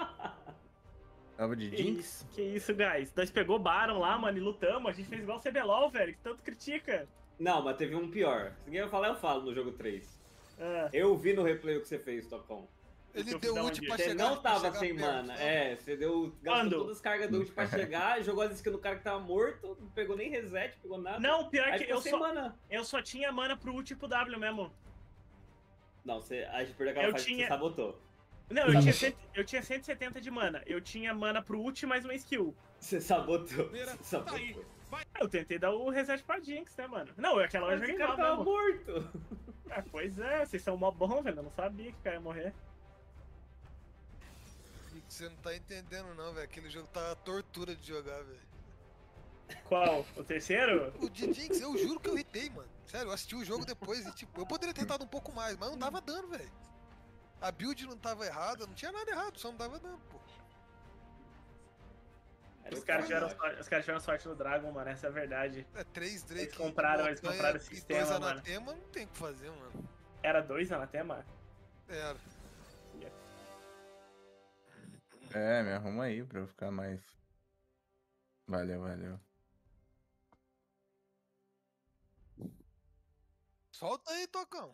S7: Tava de
S11: Que
S7: Jinx?
S11: isso, que isso, guys. Nós pegou Baron lá, mano, e lutamos. A gente fez igual o C B L O L, velho, que tanto critica.
S13: Não, mas teve um pior. Se ninguém vai falar, eu falo no jogo três.
S11: Ah,
S13: Eu vi no replay o que você fez, Topão.
S12: Ele
S11: eu
S12: deu
S11: fiz da
S12: ult
S11: onde?
S12: pra
S13: Você
S12: chegar.
S13: não
S12: pra
S13: tava
S12: chegar
S13: sem
S12: perto,
S13: mana.
S12: não.
S13: É, você deu. Gastou
S11: Quando?
S13: todas as cargas do ult pra chegar, jogou as skills no cara que tava morto, não pegou nem reset, pegou nada.
S11: não, pior
S13: Aí
S11: que
S13: ficou
S11: eu
S13: sem
S11: só,
S13: mana.
S11: eu só tinha mana pro ult e pro W mesmo.
S13: Não, você, a gente perdeu aquela
S11: Eu
S13: fase que
S11: tinha-
S13: você sabotou.
S11: Não, eu tinha, cento, eu tinha cento e setenta de mana. Eu tinha mana pro ult mais uma skill.
S13: Você sabotou.
S12: Mira,
S13: Você sabotou.
S12: tá aí.
S11: Eu tentei dar o reset pra Jinx, né, mano? Não, aquela hora eu
S13: Mas
S11: joguei
S13: o cara
S11: mal
S13: tava
S11: mesmo.
S13: morto.
S11: Ah, pois é, vocês são mó bom, velho. Eu não sabia que o cara ia morrer.
S12: Dick, você não tá entendendo, não, velho. Aquele jogo tá tortura de jogar, velho.
S11: Qual? O terceiro?
S12: O de Jinx, eu juro que eu irritei, mano. Sério, eu assisti o jogo depois e, tipo, eu poderia ter tentado um pouco mais, mas não dava dano, velho. A build não tava errada, não tinha nada errado, só não dava dano, pô.
S11: Os caras tiveram, sorte- os caras tiveram sorte no Dragon, mano. Essa é a verdade.
S12: É três Drake.
S11: Eles compraram-
S12: de
S11: eles
S12: montanha
S11: compraram o
S12: e
S11: sistema,
S12: dois
S11: mano.
S12: anatema, não tem o que fazer, mano.
S11: Era dois anatema?
S12: Era.
S7: É, me arruma aí pra eu ficar mais. Valeu, valeu.
S12: Solta aí, Tocão.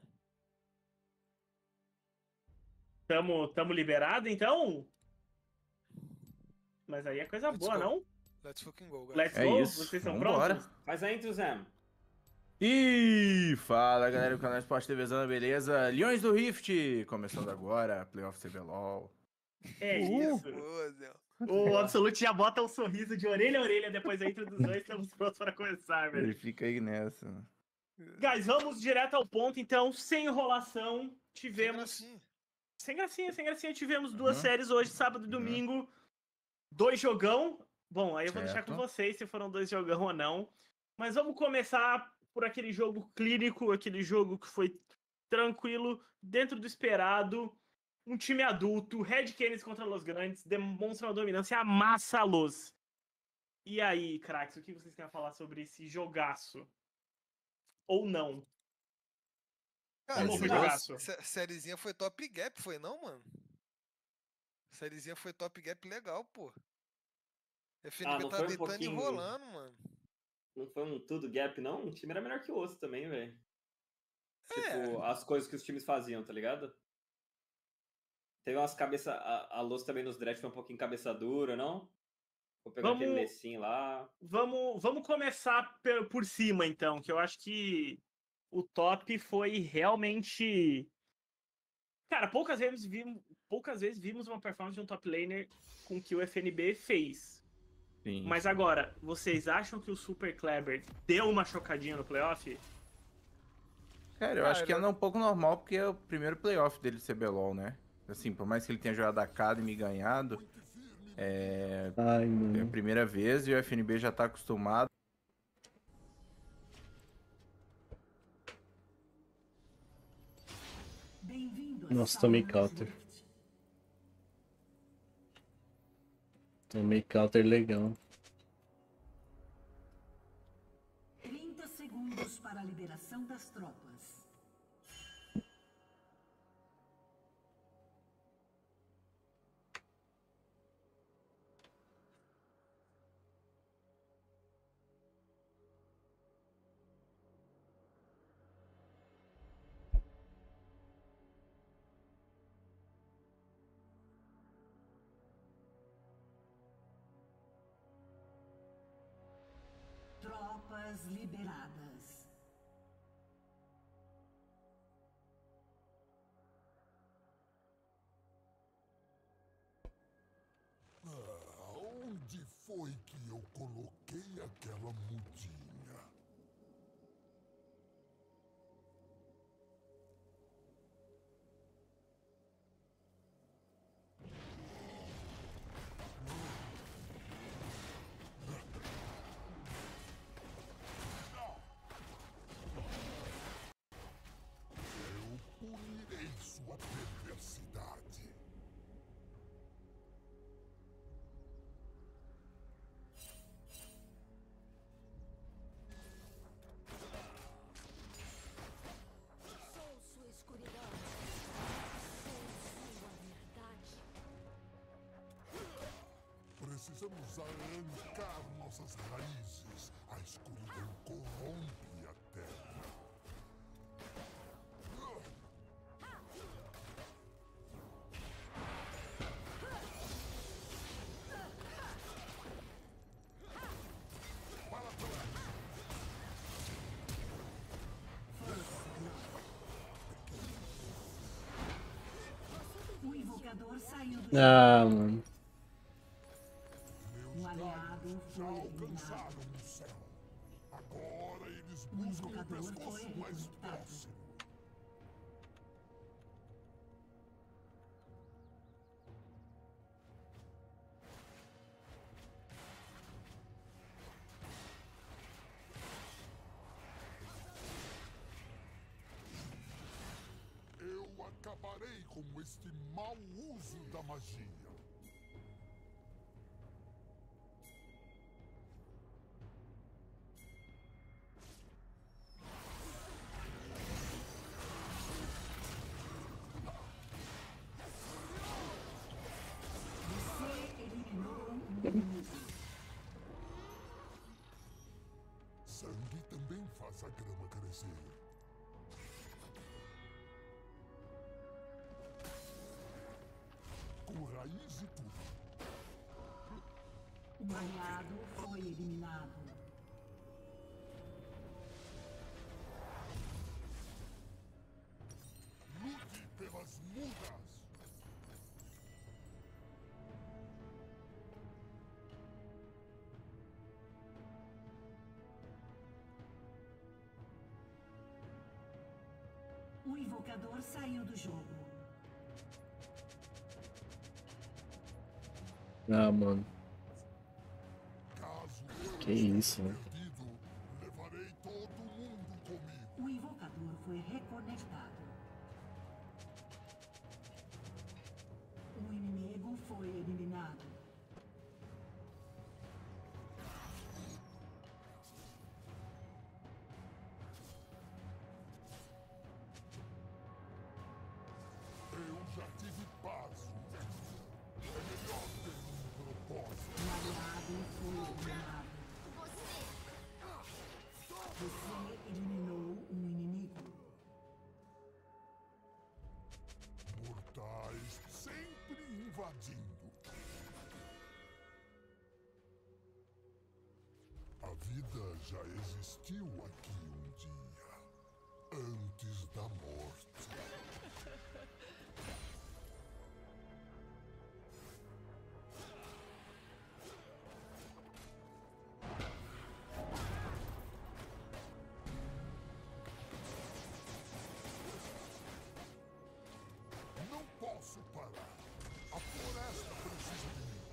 S11: Tamo, tamo liberado, então? Mas aí é coisa
S12: Let's
S11: boa,
S12: go.
S11: não?
S12: Let's fucking go, guys.
S11: Let's
S7: É
S11: go?
S7: isso,
S11: Vocês estão
S7: vambora.
S11: prontos?
S13: Faz a intro, Zé.
S7: E fala galera do canal Esporte TVzão, beleza? Leões do Rift, começando agora, Playoff C B L O L.
S11: É
S7: Uhul.
S11: isso.
S12: Boa, Zé.
S11: O Absolute já bota um sorriso de orelha a orelha depois da intro dos dois. Estamos prontos para começar, velho.
S7: Ele fica aí nessa.
S11: Guys, vamos direto ao ponto, então, sem enrolação.
S12: Sem
S11: Tivemos.
S12: gracinha.
S11: Sem gracinha, sem gracinha. Tivemos duas
S7: Uhum.
S11: séries hoje, sábado e domingo. Dois jogão. Bom, aí eu vou deixar
S7: Certo.
S11: com vocês se foram dois jogão ou não. Mas vamos começar por aquele jogo clínico, aquele jogo que foi tranquilo, dentro do esperado. Um time adulto, Red Canids contra Los Grandes, demonstra uma dominância, amassa a Los. E aí, craques, o que vocês têm a falar sobre esse jogaço? Ou não?
S12: Cara,
S11: Como foi
S12: esse-
S11: jogaço?
S12: sé- sériezinha foi top gap, foi não, mano? Sériezinha foi top gap legal, pô. F N B
S13: Ah, não
S12: tá
S13: foi um
S12: deitando e
S13: pouquinho-
S12: enrolando, mano.
S13: Não foi um tudo gap, não? O time era melhor que o outro também, velho.
S12: É.
S13: Tipo, as coisas que os times faziam, tá ligado? Teve umas cabeça... A, a Luz também nos draft foi um pouquinho cabeça dura, não? Vou pegar
S11: Vamos-
S13: aquele Nessim lá.
S11: Vamos, vamos começar pe- por cima, então, que eu acho que o top foi realmente. Cara, poucas vezes vimos, poucas vezes vimos uma performance de um top laner com que o F N B fez.
S7: Sim.
S11: Mas agora, vocês acham que o Super Kleber deu uma chocadinha no playoff?
S7: Cara, eu
S12: Ah,
S7: acho que
S12: ele-
S7: é um pouco normal, porque é o primeiro playoff dele de C B L O L, né? Assim, por mais que ele tenha jogado a Academy e ganhado, é...
S1: Ai,
S7: é a
S1: mano.
S7: primeira vez e o F N B já tá acostumado.
S3: Bem-vindo a
S1: Nossa, tomei
S3: Summer's
S1: counter.
S3: Rift.
S1: Tomei counter legal.
S3: trinta segundos para a liberação das tropas. Tropas liberadas.
S2: Ah, onde foi que eu coloquei aquela mudinha? Eu punirei sua perversidade.
S4: Sou sua escuridão. Sou sua verdade.
S2: Precisamos arrancar nossas raízes. A escuridão corrompe a terra. Para trás!
S3: O invocador saiu do
S1: Ah, mano.
S3: Um
S2: Meus
S3: aliado
S2: já
S3: foi eliminado.
S2: alcançaram o céu. Agora eles
S3: O
S2: buscam o
S3: invocador foi
S2: pescoço mais
S3: executado.
S2: próximo. Eu acabarei com este mau uso da magia.
S3: Você eliminou um inimigo.
S2: Sangue também faz a grama crescer. Com raiz e tudo.
S3: Um aliado foi eliminado.
S2: Lute pelas mudas!
S3: O invocador saiu do jogo.
S1: Ah, mano.
S2: Caso
S1: Que isso, né?
S2: perdido, levarei todo mundo comigo.
S3: O invocador foi reconectado. O inimigo foi eliminado.
S2: Eu já tive paz um dia. É melhor ter um propósito.
S3: Um aliado foi eliminado. Você eliminou um inimigo.
S2: Mortais sempre invadindo. A vida já existiu aqui um dia, antes da morte. Não posso parar. A floresta precisa de mim.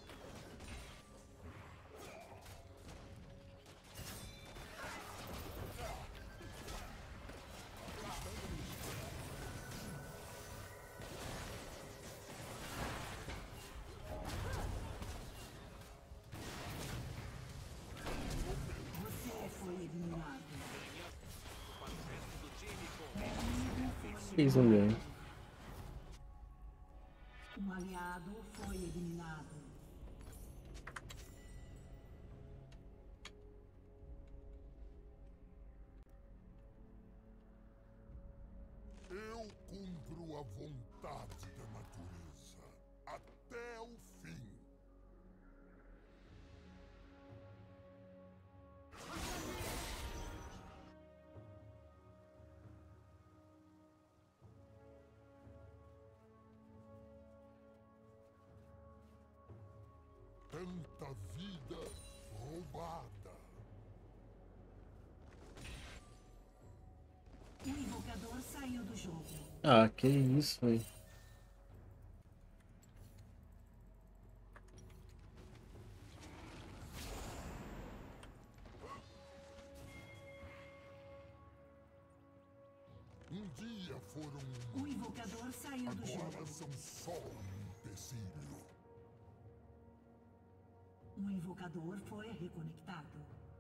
S3: Você foi eliminado.
S1: Fez um ganho.
S3: Um aliado foi eliminado.
S2: Eu cumpro a vontade da natureza até o fim. Tanta vida roubada.
S3: O invocador saiu do jogo.
S1: Ah, que isso, velho.
S2: Um dia foram
S3: O invocador saiu do
S2: agora
S3: jogo.
S2: são só um empecilho.
S3: Um invocador foi reconectado.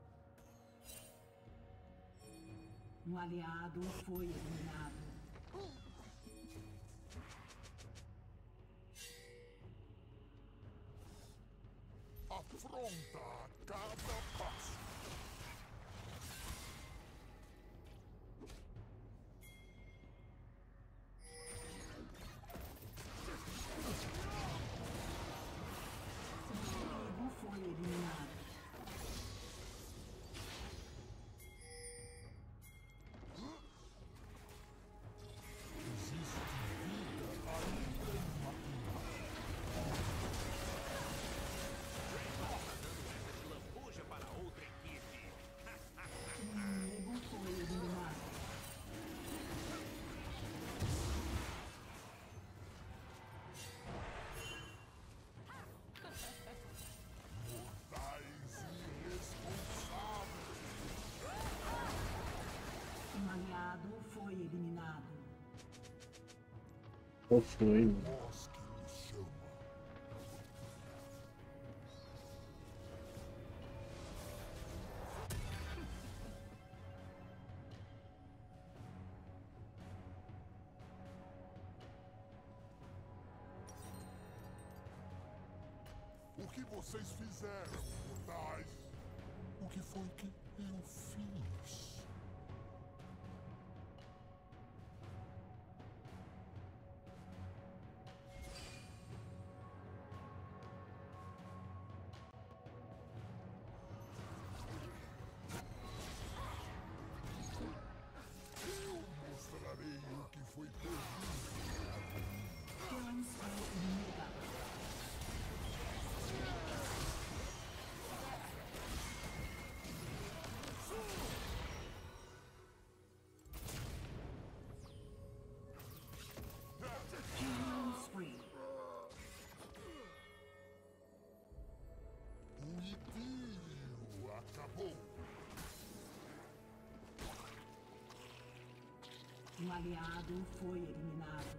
S3: Um aliado foi eliminado.
S2: Afronta a cada passo.
S3: O inimigo foi eliminado.
S2: Existe vida ainda em Macuná.
S3: O inimigo foi eliminado.
S2: Mortais irresponsáveis.
S3: Um aliado foi eliminado.
S1: Qual foi, mano?
S2: Bosque me chama. O que vocês fizeram, mortais? O que foi que eu fiz?
S3: Um aliado foi eliminado.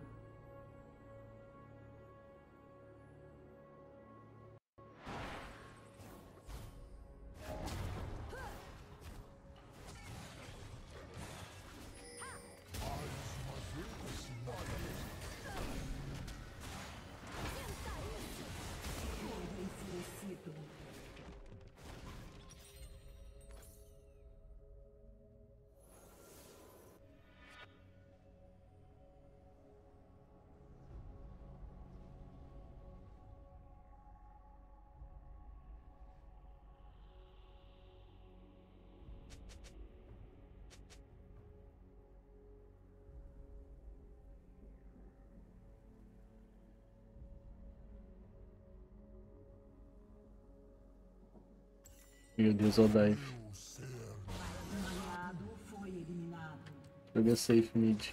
S1: Meu Deus, o dive.
S3: Um aliado foi eliminado.
S1: Joga safe mid.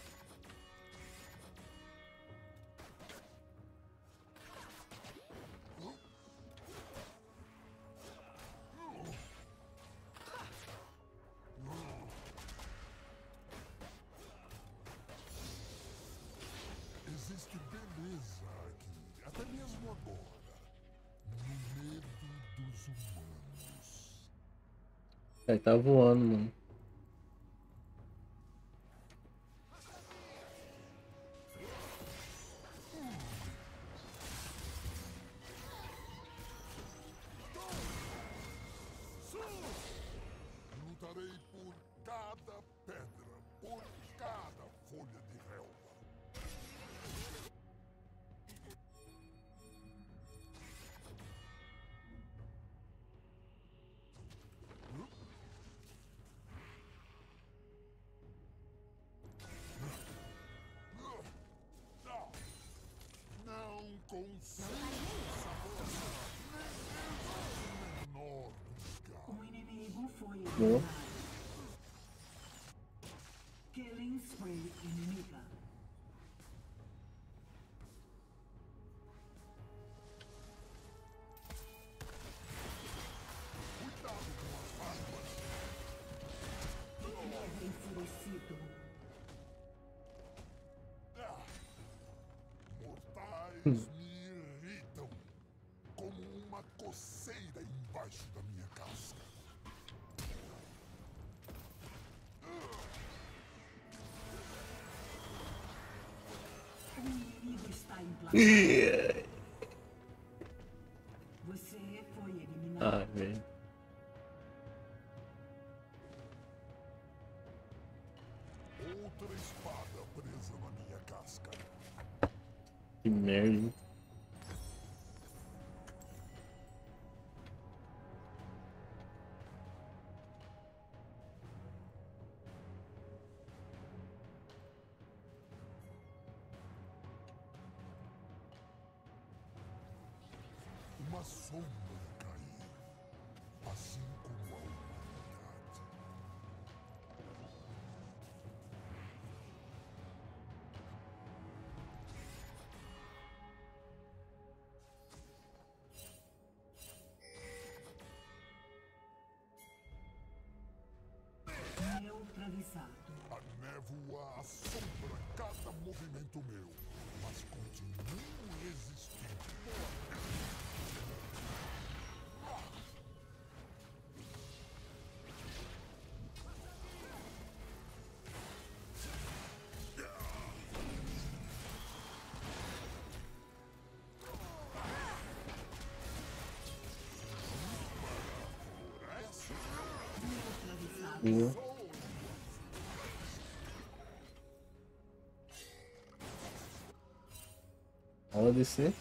S2: Existe beleza aqui, até mesmo agora. No medo dos humanos.
S1: Aí tá voando, mano.
S2: Lutarei por cada pedra, por cada folha de relva. Não consigo menor lugar.
S3: Um inimigo foi
S1: Boa.
S3: eliminado. Killing spree inimiga.
S2: Cuidado com as armas.
S3: Leve enfurecido.
S2: Ah, mortais me irritam como uma coceira embaixo da minha casca.
S3: Um inimigo está implacável. Você foi eliminado.
S1: Ai, velho.
S2: Outra espada presa na minha casca.
S1: Que merda, hein?
S2: Uma sombra caiu, assim como a humanidade.
S3: Neutralizado.
S2: A névoa assombra cada movimento meu, mas continuo resistindo.
S1: Boa. Ela descer.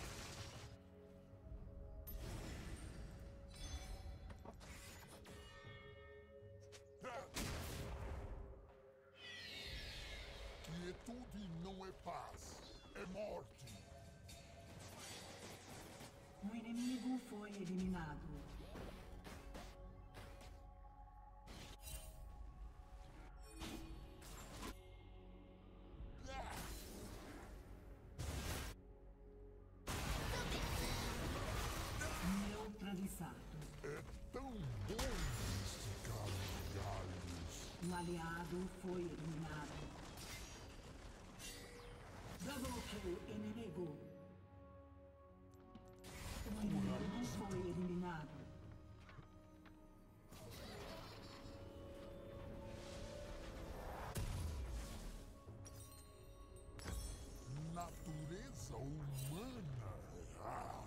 S2: Quietude não é paz, é morte.
S3: Um inimigo foi eliminado. Neutralizado.
S2: É tão bom esticar os galhos.
S3: Um aliado foi eliminado. Double kill inimigo. O inimigo foi eliminado.
S2: Natureza humana. Ah.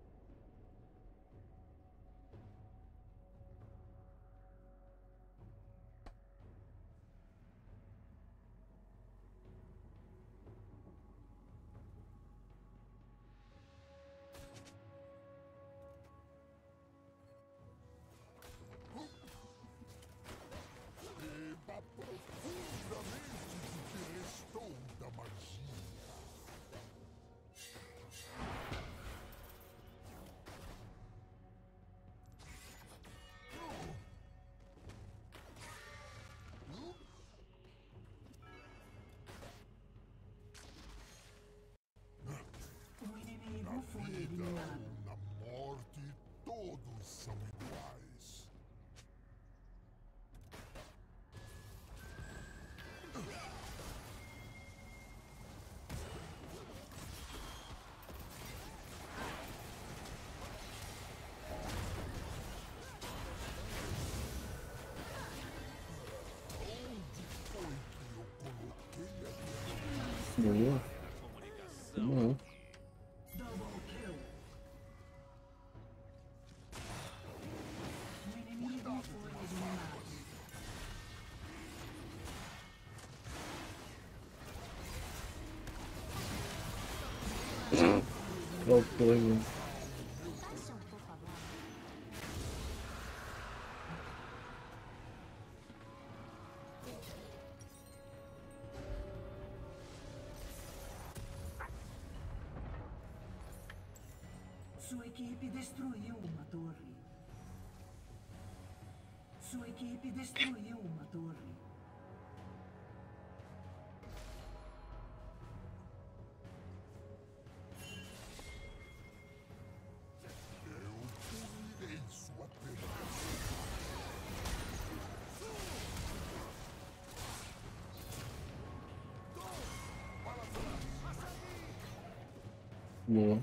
S2: Beba profundamente do que restou da magia.
S3: O inimigo foi eliminado.
S2: Na morte, todos são iguais.
S1: Boa. Bom.
S3: Double kill. O inimigo foi eliminado.
S1: Voltou, irmão.
S3: Sua equipe destruiu uma torre. Sua equipe destruiu uma torre.
S2: Eu punirei sua perda.
S1: Boa.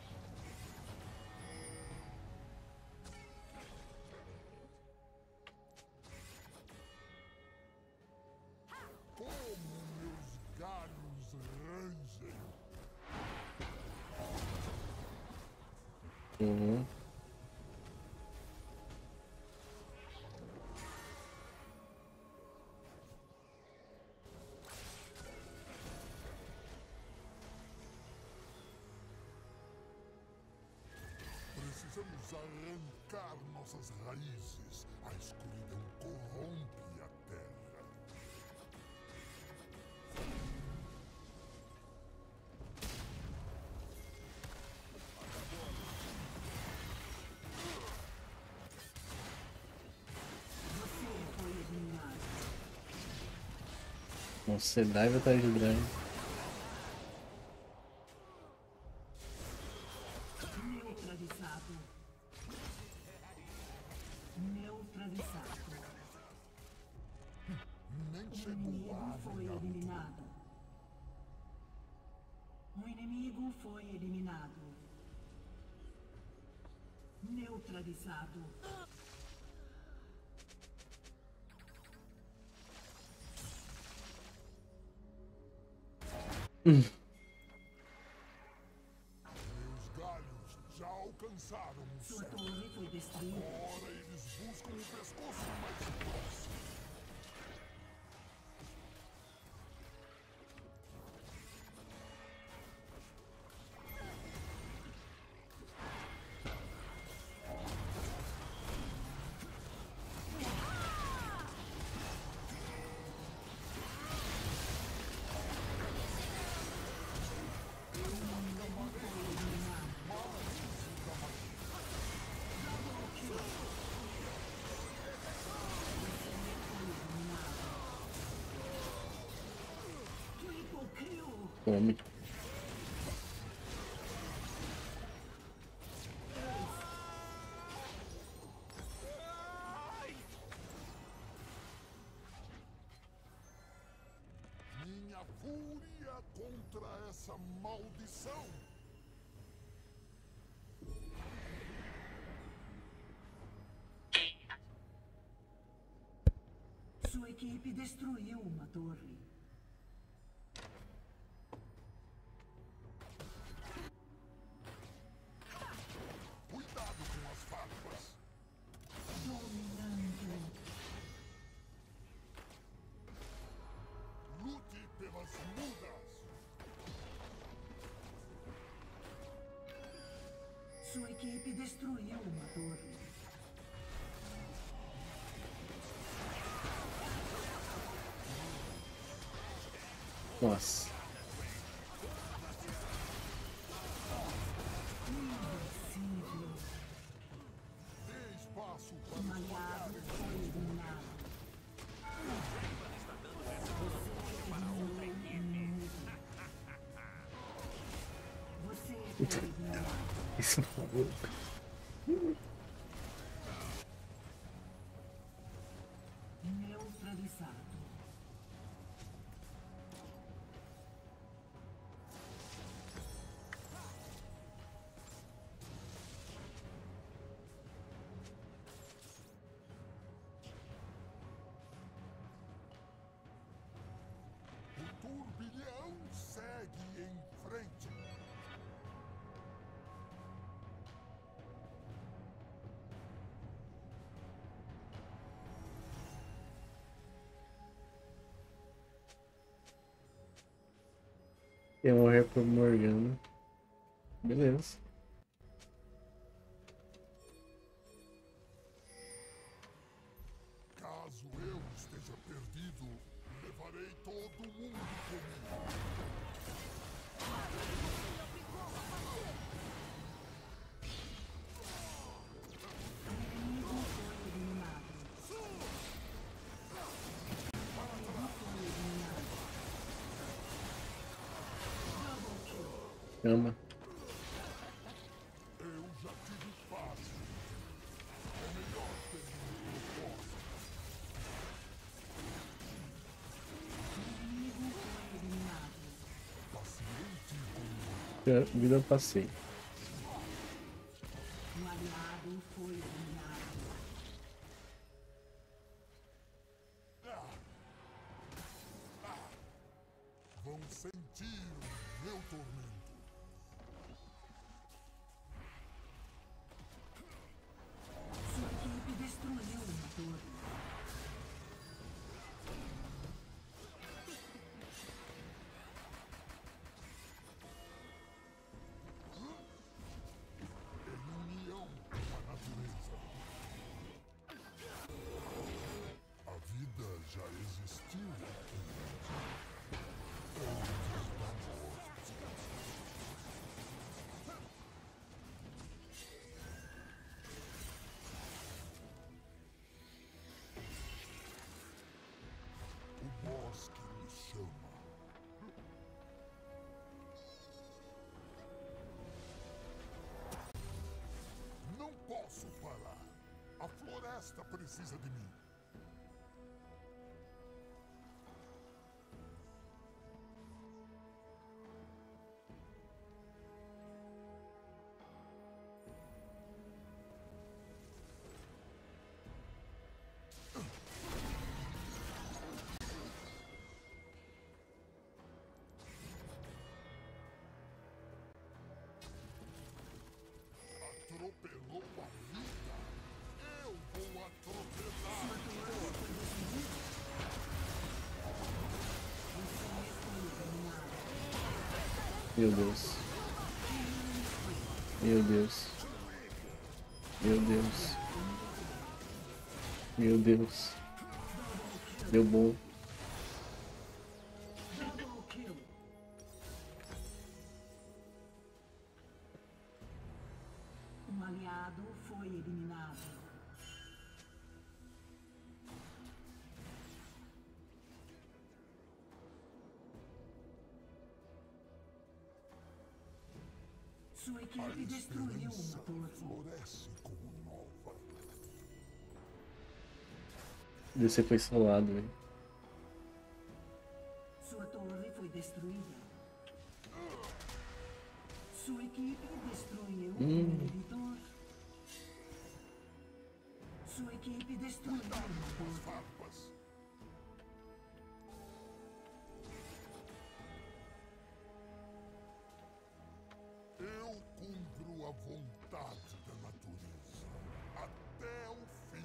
S2: Como meus galhos rangem.
S1: Uhum.
S2: Precisamos arrancar nossas raízes. A escuridão corrompe a terra.
S3: Você foi eliminado.
S1: Nossa, Dive tá de grande.
S3: Neutralizado. Neutralizado.
S2: Nem
S3: O
S2: chegou
S3: inimigo
S2: a
S3: foi eliminado. O inimigo foi eliminado. Neutralizado.
S2: Meus galhos já alcançaram o
S3: Sua
S2: céu.
S3: torre foi destruída.
S2: Agora eles buscam o pescoço mais próximo.
S1: Come.
S2: Minha fúria contra essa maldição.
S3: Sua equipe destruiu uma torre.
S2: Cuidado com as farpas.
S3: Dominante.
S2: Lute pelas mudas.
S3: Sua equipe destruiu uma torre.
S1: Nossa.
S3: Invencível.
S2: Dê espaço para
S3: Um aliado foi eliminado. Você foi eliminado.
S1: Esse maluco.
S3: Neutralizado.
S2: o turbilhão segue em frente.
S1: Eu morrer pro Morgana. Beleza.
S2: Caso eu esteja perdido, levarei todo mundo comigo.
S3: Inimigo foi eliminado. Inimigo foi eliminado. Double kill.
S1: Chama.
S2: Eu já tive paz. É melhor ter um propósito.
S3: Inimigo foi eliminado.
S2: Paciente com
S1: Já, vida eu passei.
S3: Um aliado foi eliminado.
S2: vão sentir o meu tormento.
S3: Sua equipe destruiu uma torre.
S2: Em união com a natureza. A vida já existiu aqui. Antes da morte. O bosque me chama. Não posso parar. A floresta precisa de mim. Atropelou a vida. Eu vou atropelar.
S1: Meu Deus. Meu Deus. Meu Deus. Meu Deus. Deu bom.
S3: Double kill. Um aliado foi eliminado. Sua
S2: A
S3: equipe destruiu
S2: esperança
S3: uma torre.
S2: floresce como nova.
S1: D C foi salado, velho.
S3: Sua torre foi destruída. Sua equipe destruiu
S1: Hum.
S3: um inibidor. Sua equipe destruiu um inibidor.
S2: Eu cumpro a vontade da natureza até o fim.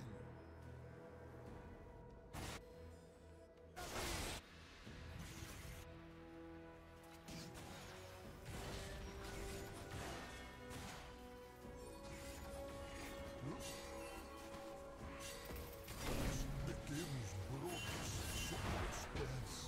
S2: Os pequenos brotos sob os pés.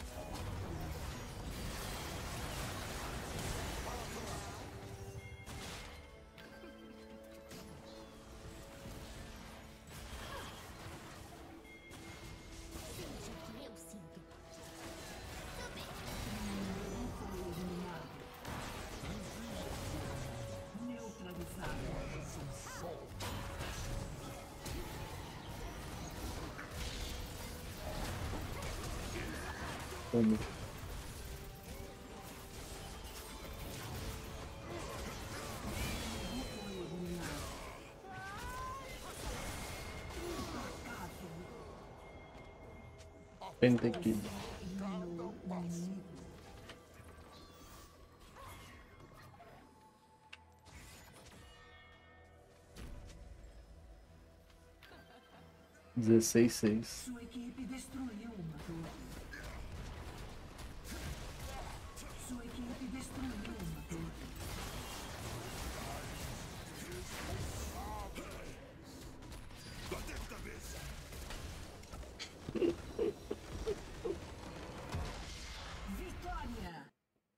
S4: Sinto o que eu sinto.
S3: Inimigo foi eliminado. Neutralizado.
S1: Como?
S3: Foi eliminado.
S1: Pentakill.
S3: Eliminou um inimigo.
S1: dezesseis seis.
S3: Sua equipe destruiu uma torre. Sua equipe destruiu uma torre. Vitória!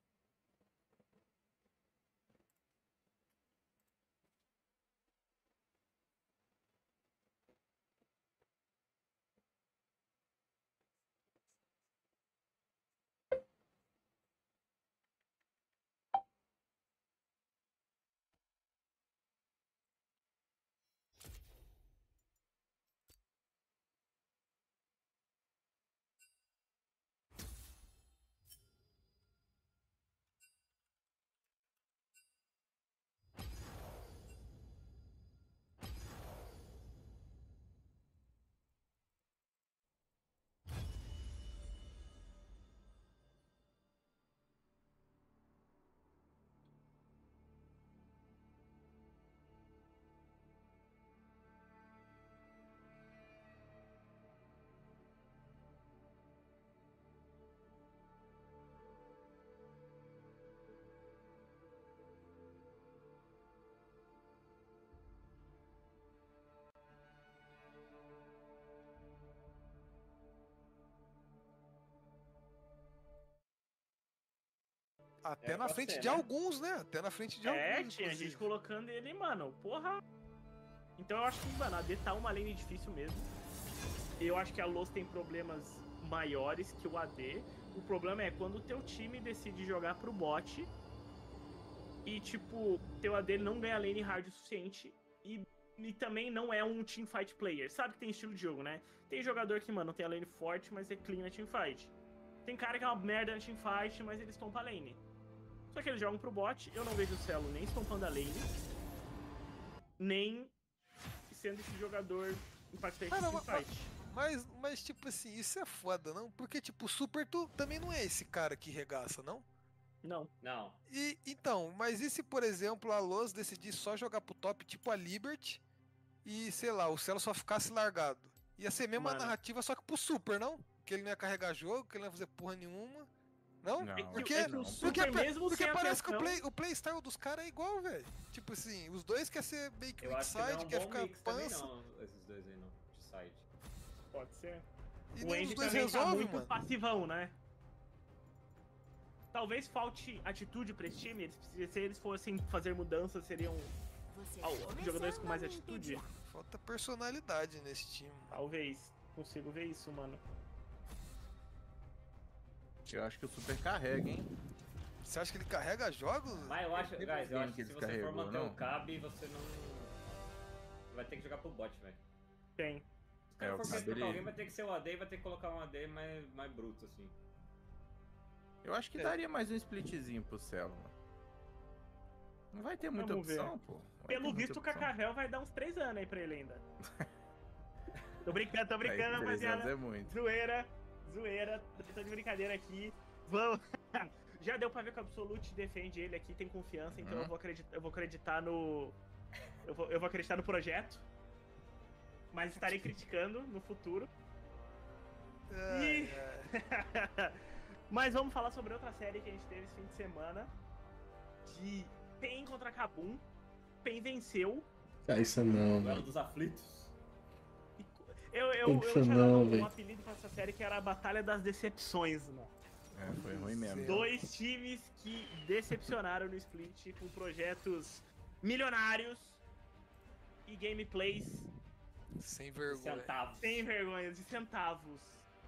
S12: Até
S13: Era
S12: na
S13: pra
S12: frente
S13: ser,
S12: de
S13: né?
S12: alguns, né? Até na frente de
S11: É,
S12: alguns.
S11: tinha
S12: inclusive.
S11: gente colocando ele, mano, porra. Então eu acho que, mano, a D tá uma lane difícil mesmo. Eu acho que a Lost tem problemas maiores que o A D. O problema é quando o teu time decide jogar pro bot e, tipo, teu A D não ganha lane hard o suficiente e, e também não é um teamfight player. Sabe que tem estilo de jogo, né? Tem jogador que, mano, tem a lane forte, mas é clean na teamfight. Tem cara que é uma merda na teamfight, mas eles estompam a lane. Só que eles jogam pro bot, eu não vejo o Celo nem estompando a lane, nem sendo esse jogador impactante
S12: Ah,
S11: na
S12: não,
S11: teamfight.
S12: Mas, mas, tipo assim, isso é foda, não? Porque, tipo, o Super tu também não é esse cara que regaça, não?
S11: Não.
S13: Não.
S12: E, então, mas e se, por exemplo, a Loz decidir só jogar pro top, tipo a Liberty, e, sei lá, o Celo só ficasse largado? Ia ser a mesma
S11: Mano.
S12: narrativa, só que pro Super, não? Que ele não ia carregar jogo, que ele não ia fazer porra nenhuma. Não?
S7: Não,
S11: É que,
S12: Porque,
S11: é que o
S12: porque,
S11: Super, mesmo
S12: porque
S11: sem
S12: parece que o,
S11: atenção,
S12: play, o playstyle dos caras é igual, velho. Tipo assim, os dois quer ser meio que
S13: Eu
S12: weak
S13: acho que não é
S12: side,
S13: um
S12: quer
S13: bom
S12: ficar
S13: mix também
S12: pança.
S13: não, esses dois aí não, de side.
S11: pode ser.
S12: E
S11: O
S12: nenhum
S11: Andy
S12: dos dois
S11: também
S12: resolve,
S11: tá muito
S12: mano.
S11: passivão, né? Talvez falte atitude pra esse time. Eles, se eles fossem fazer mudanças, seriam
S4: Você
S11: ah,
S4: tá
S11: jogadores com mais
S4: começando a me
S11: atitude.
S4: entediar.
S12: Falta personalidade nesse time.
S11: Talvez. Consigo ver isso, mano.
S7: Eu acho que o Super carrega, hein?
S12: Você acha que ele carrega jogos?
S13: Mas eu acho,
S7: Teve
S13: guys, eu
S7: alguém
S13: acho
S7: que
S13: que se você for
S7: descarregou,
S13: manter
S7: não?
S13: o Cabe, você não... Você vai ter que jogar pro bot, velho.
S11: Tem.
S13: Se o
S7: É,
S13: cara
S7: o
S13: for
S7: Cabe,
S13: pra trocar
S7: ele-
S13: alguém, vai ter que ser o A D e vai ter que colocar um A D mais, mais bruto, assim.
S7: Eu acho que
S12: É.
S7: daria mais um splitzinho pro Celo, mano. Não vai ter muita
S11: Vamos ver.
S7: opção, pô. Não vai ter
S11: Pelo
S7: muita
S11: visto, o
S7: opção.
S11: Cacavel vai dar uns três anos aí pra ele ainda. Tô brincando, tô brincando,
S7: Aí, três
S11: rapaziada.
S7: anos é muito.
S11: Zoeira, zoeira. Tô de brincadeira aqui. Vamos. Já deu pra ver que o Absolute defende ele aqui, tem confiança, então
S7: Uhum.
S11: eu, vou acreditar, eu vou acreditar no. Eu vou, eu vou acreditar no projeto. Mas estarei criticando no futuro.
S12: Ai,
S11: E-
S12: ai.
S11: Mas vamos falar sobre outra série que a gente teve esse fim de semana. De Pain contra Kabum. Pain venceu.
S1: Ah, isso não,
S13: Duelo
S1: velho.
S13: dos aflitos.
S11: Eu, eu, eu
S1: Isso
S11: tinha
S1: não,
S11: dado um
S1: velho.
S11: apelido pra essa série que era a Batalha das Decepções, mano.
S7: É, foi ruim mesmo.
S11: Dois times que decepcionaram no split com projetos milionários e gameplays
S12: Sem vergonha.
S13: Centavos.
S11: sem vergonha, de centavos.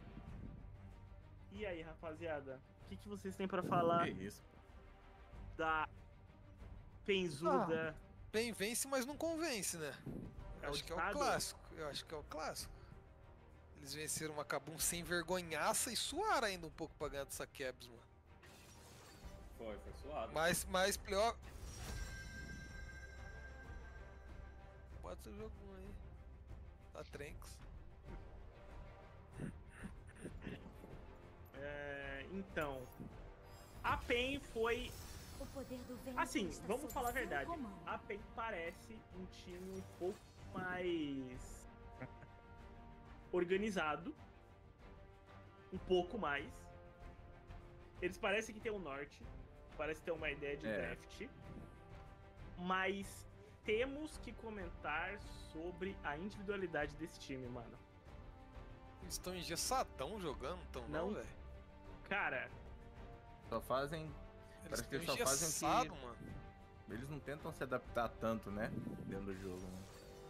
S11: E aí, rapaziada? O que, que vocês têm pra falar
S7: Que isso.
S11: da Penzuda?
S12: Bem, vence, mas não convence, né?
S11: É
S12: Eu
S11: o
S12: acho que é o
S11: ditado?
S12: clássico. Eu acho que é o clássico. Eles venceram uma Kabum sem vergonhaça e suaram ainda um pouco pra ganhar dessa Kebs, mano.
S13: Foi, foi suado.
S12: Mas, mas pior. Pode ser jogo um aí. Tá Trenks.
S11: É, então, a Pen foi.
S4: O poder do vento
S11: Assim,
S4: está
S11: vamos
S4: sob
S11: falar a
S4: seu
S11: verdade.
S4: comando.
S11: A Pen parece um time um pouco mais organizado. Um pouco mais. Eles parecem que tem um norte. Parece ter uma ideia de
S7: É.
S11: draft. Mas temos que comentar sobre a individualidade desse time, mano.
S12: Eles estão engessadão jogando, tão não,
S11: Não.
S12: velho?
S11: Cara,
S7: Só fazem.
S12: Eles
S7: Parece que
S12: estão
S7: eles só fazem
S12: engessados,
S7: o que.
S12: mano.
S7: Eles não tentam se adaptar tanto, né? Dentro do jogo. Né?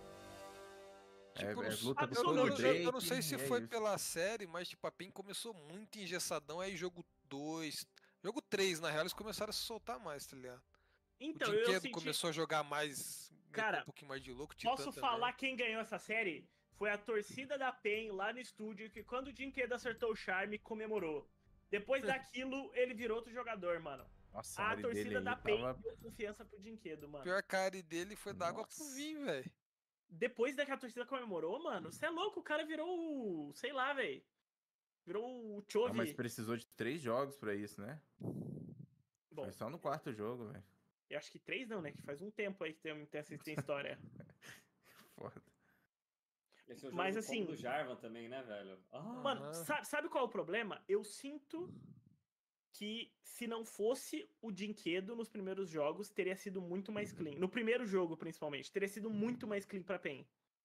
S12: Tipo,
S7: é,
S12: eu
S7: é
S12: não-
S7: luta
S12: eu,
S7: com
S12: eu,
S7: todo
S12: eu,
S7: o
S12: eu
S7: Drake.
S12: eu não sei se
S7: e é
S12: foi
S7: isso.
S12: pela série, mas tipo, a PEN começou muito engessadão, aí jogo dois, jogo três, na real, eles começaram a se soltar mais, tá ligado?
S11: então
S12: o
S11: eu
S12: Dinquedo
S11: senti...
S12: começou a jogar mais, meter
S11: Cara,
S12: um pouquinho mais de louco, o Titã
S11: Posso
S12: também.
S11: falar quem ganhou essa série? Foi a torcida da PEN lá no estúdio, que quando o Dinquedo acertou o charme, comemorou. Depois daquilo, ele virou outro jogador, mano.
S7: Nossa,
S11: A
S7: área dele
S11: torcida
S7: aí
S11: da PEN
S7: tava-
S11: deu confiança pro Dinquedo, mano.
S12: Pior cara dele foi da água pro
S7: Nossa.
S12: vinho, velho.
S11: Depois daquela torcida comemorou, mano, você é louco, o cara virou o... sei lá, velho. Virou o
S7: Ah,
S11: Chovy.
S7: mas precisou de três jogos pra isso, né?
S11: Bom,
S7: Foi só no quarto jogo, velho.
S11: eu acho que três não, né? Que faz um tempo aí que tem, tem, essa- tem história.
S7: Foda.
S13: Esse é o jogo
S11: Mas,
S13: do
S11: assim-
S13: combo do Jarvan também, né, velho? Ah,
S11: Mano,
S12: Aham.
S11: sabe, sabe qual é o problema? Eu sinto que se não fosse o Dinquedo nos primeiros jogos, teria sido muito mais clean. No primeiro jogo, principalmente, teria sido muito mais clean pra PEN.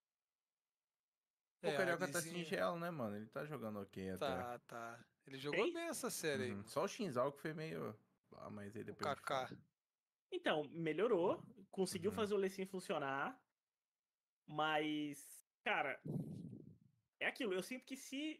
S7: Pô, o
S12: É,
S7: Carioca tá
S12: Alizinho-
S7: singelo, né, mano? Ele tá jogando ok até.
S12: Tá, tá. Ele jogou
S11: Tem?
S12: bem essa série aí,
S7: Uhum.
S12: mano.
S7: Só o Shinzal que foi meio. Ah, mas aí
S12: O
S7: depois. a gente fala.
S12: Kaká.
S11: Então, melhorou, conseguiu
S7: Uhum.
S11: fazer o Lecim funcionar, mas, cara, é aquilo. Eu sinto que se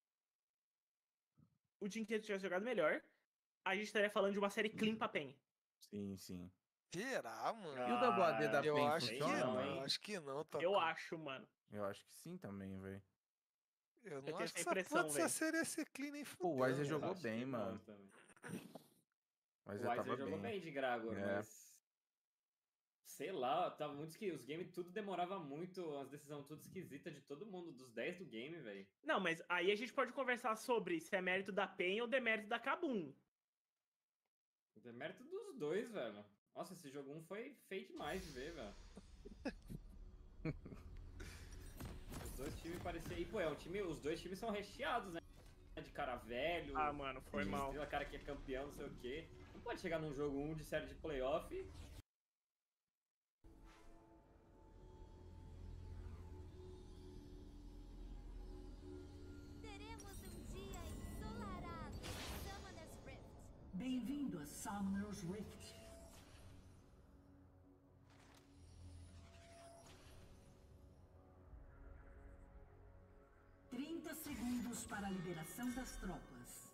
S11: o Dinquedo tivesse jogado melhor, a gente estaria falando de uma série clean pra PEN.
S7: Sim, sim.
S12: Será, mano?
S7: E o W A D da
S12: eu
S7: PEN
S12: acho que
S7: funciona,
S12: não,
S7: mano?
S12: eu acho que não, tá?
S11: Eu acho, mano.
S7: Eu acho que sim também, velho.
S12: Eu não
S11: tenho
S12: acho
S11: essa
S12: que essa
S11: impressão,
S12: porra dessa
S11: velho.
S12: série ia ser clean nem
S7: Pô, o
S12: fudendo,
S7: Weiser
S12: velho.
S7: jogou
S13: acho
S7: bem,
S13: que não
S7: mano.
S13: também.
S7: Mas
S13: O
S7: já
S13: Weiser
S7: tava
S13: jogou
S7: bem.
S13: bem de Gragor,
S7: É.
S13: mas. Sei lá, tava muito que os games tudo demorava muito, as decisões tudo esquisitas de todo mundo, dos dez do game, velho.
S11: Não, mas aí a gente pode conversar sobre se é mérito da PEN ou demérito da Kabum.
S13: O demérito dos dois, velho. Nossa, esse jogo um foi feio demais de ver, velho. Os dois times pareciam. E, pô, é um time. Os dois times são recheados, né? De cara velho.
S11: Ah, mano, foi
S13: de
S11: mal.
S13: estrela, cara que é campeão, não sei o quê. Não pode chegar num jogo um de série de playoff.
S4: Teremos um dia ensolarado em Summoner's Rift.
S3: Bem-vindo a Summoner's Rift. Trinta segundos para a liberação das tropas.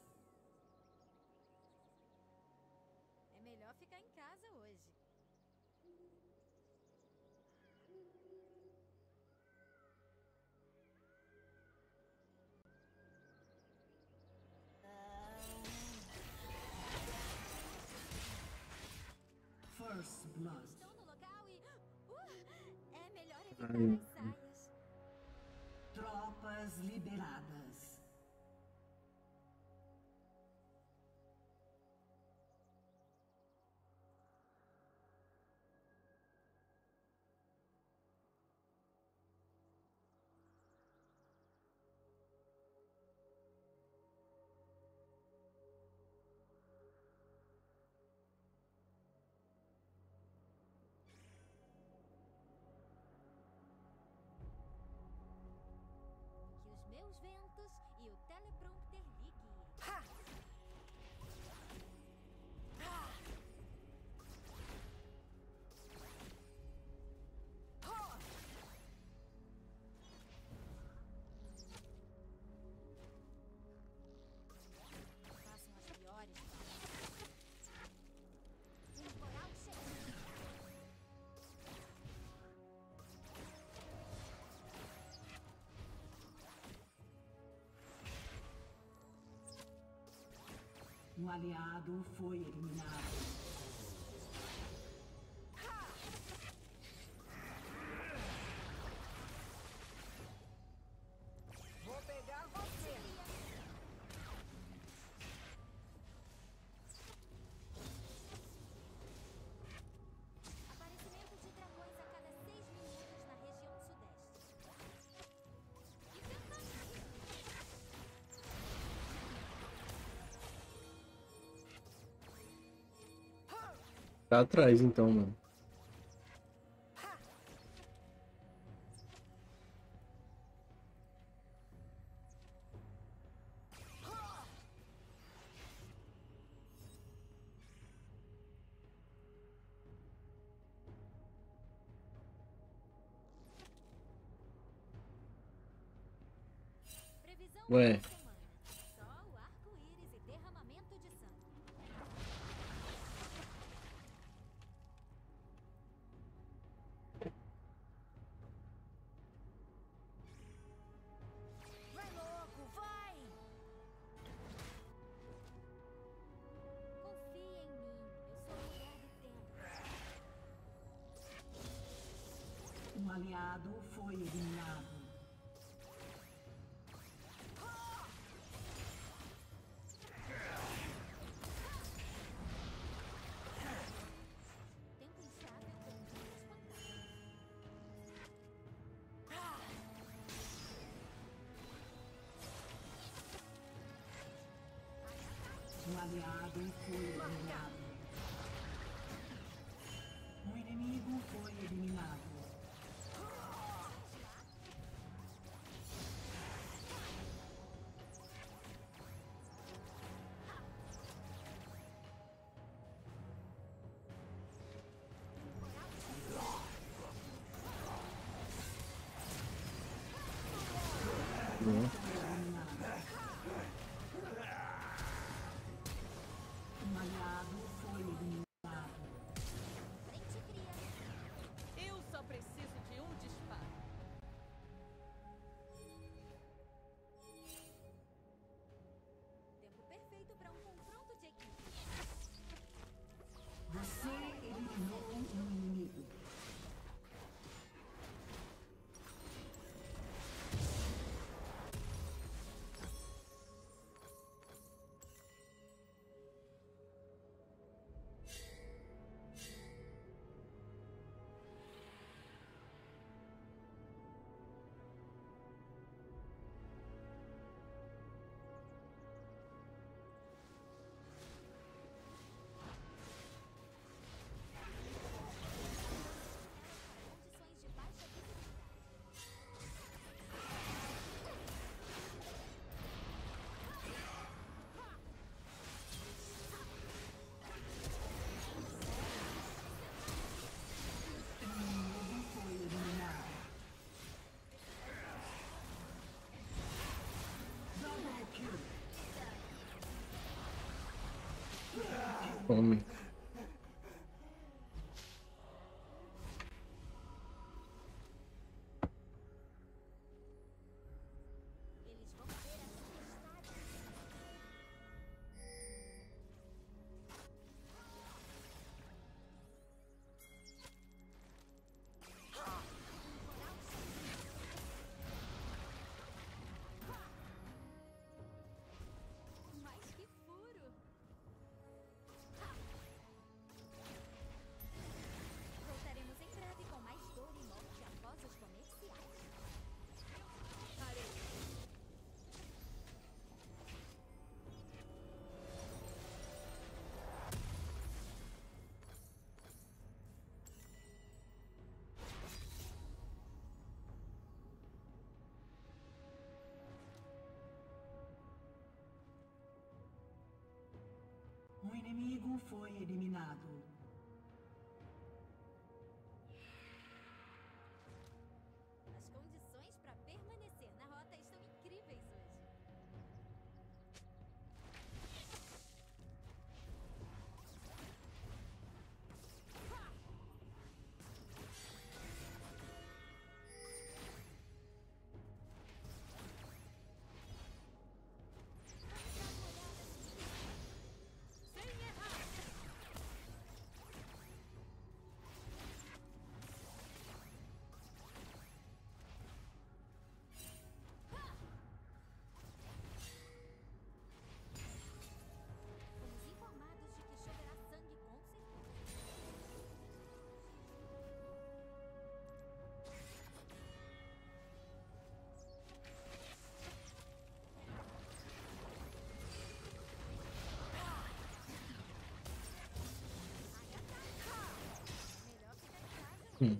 S4: É melhor ficar em casa hoje.
S3: First Blood.
S4: Estou no local e... Uh, é melhor evitar
S1: Ai.
S4: as saias.
S3: Tropas liberadas.
S4: Que os meus ventos e o teleprompter ligue. Façam as piores partes. Temporal chegando.
S3: Um aliado foi eliminado.
S4: Vou pegar você. Aparecimento de dragões a cada seis minutos na região sudeste.
S1: Tá atrás então, mano.
S4: Previsão
S1: Ué.
S4: para a semana. Sol, arco-íris e derramamento de sangue. Vai logo, vai! Confia em mim, eu sou a mulher do tempo.
S3: Um aliado foi eliminado.
S4: Tempo instável com duas pancadas.
S3: Um aliado foi eliminado. Um inimigo foi eliminado.
S1: Não.
S3: Um aliado foi eliminado.
S4: Frente cria.
S9: Eu só preciso de um disparo.
S4: Tempo perfeito para um confronto de equipe.
S3: Você eliminou um inimigo.
S4: Condições de baixa visibilidade.
S3: Um inimigo foi eliminado. Double kill.
S1: Come.
S4: Eles vão ver a tempestade.
S3: inimigo foi eliminado.
S4: As condições para permanecer na rota estão incríveis hoje. Fomos informados de que choverá sangue com certeza. Melhor ficar em casa.
S1: Hum.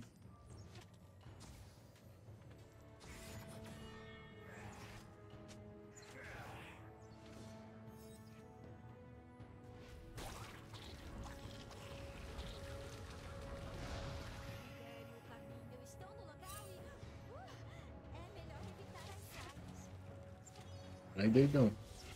S4: Libere o caminho. Estão no local e... Uh, é melhor evitar as falhas.
S1: Ai, doidão.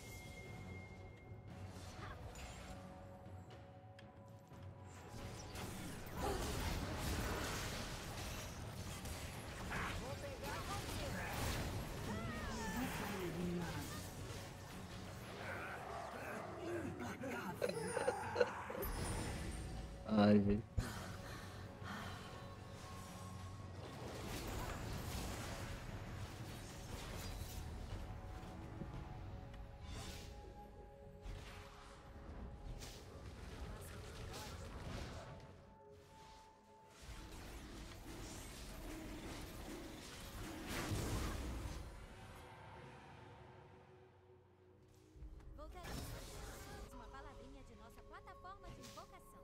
S1: Ai, velho.
S4: Voltaremos. Uma palavrinha de nossa plataforma de invocação.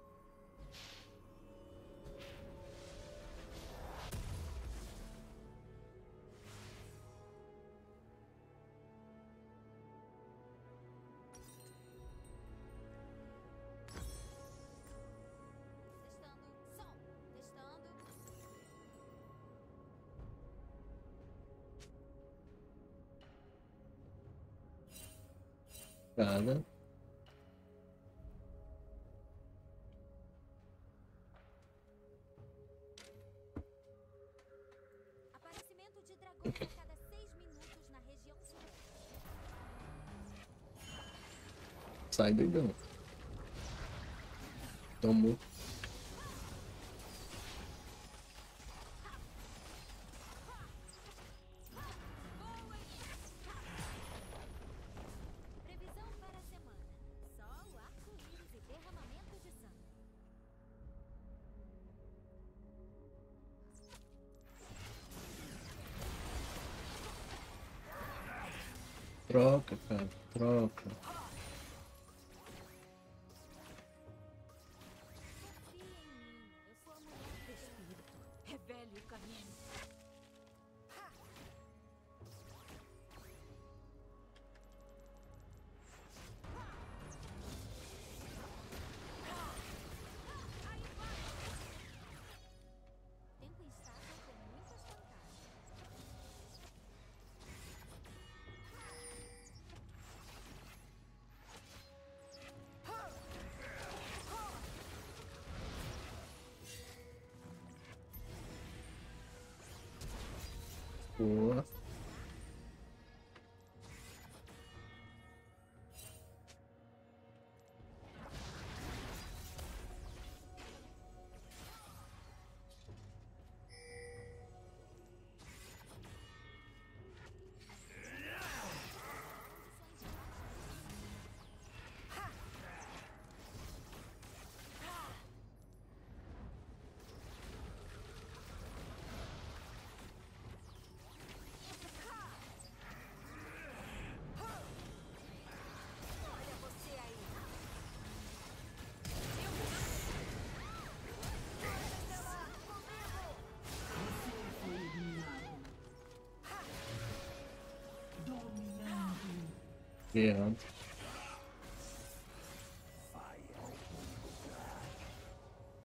S4: Testando. Som. Testando.
S1: Cara.
S4: Aparecimento de dragões a cada seis minutos na região sudoeste.
S1: Sai, doidão. Tomou.
S4: Previsão para a semana. Sol, arco-íris e derramamento de sangue.
S1: Troca, cara. Troca.
S4: Confie em mim. Eu sou a mulher do espírito. Revele o caminho. Tempo instável tem muitas vantagens.
S1: Boa.
S4: Olha você aí.
S3: Você foi eliminado. Dominando.
S1: Guerreando.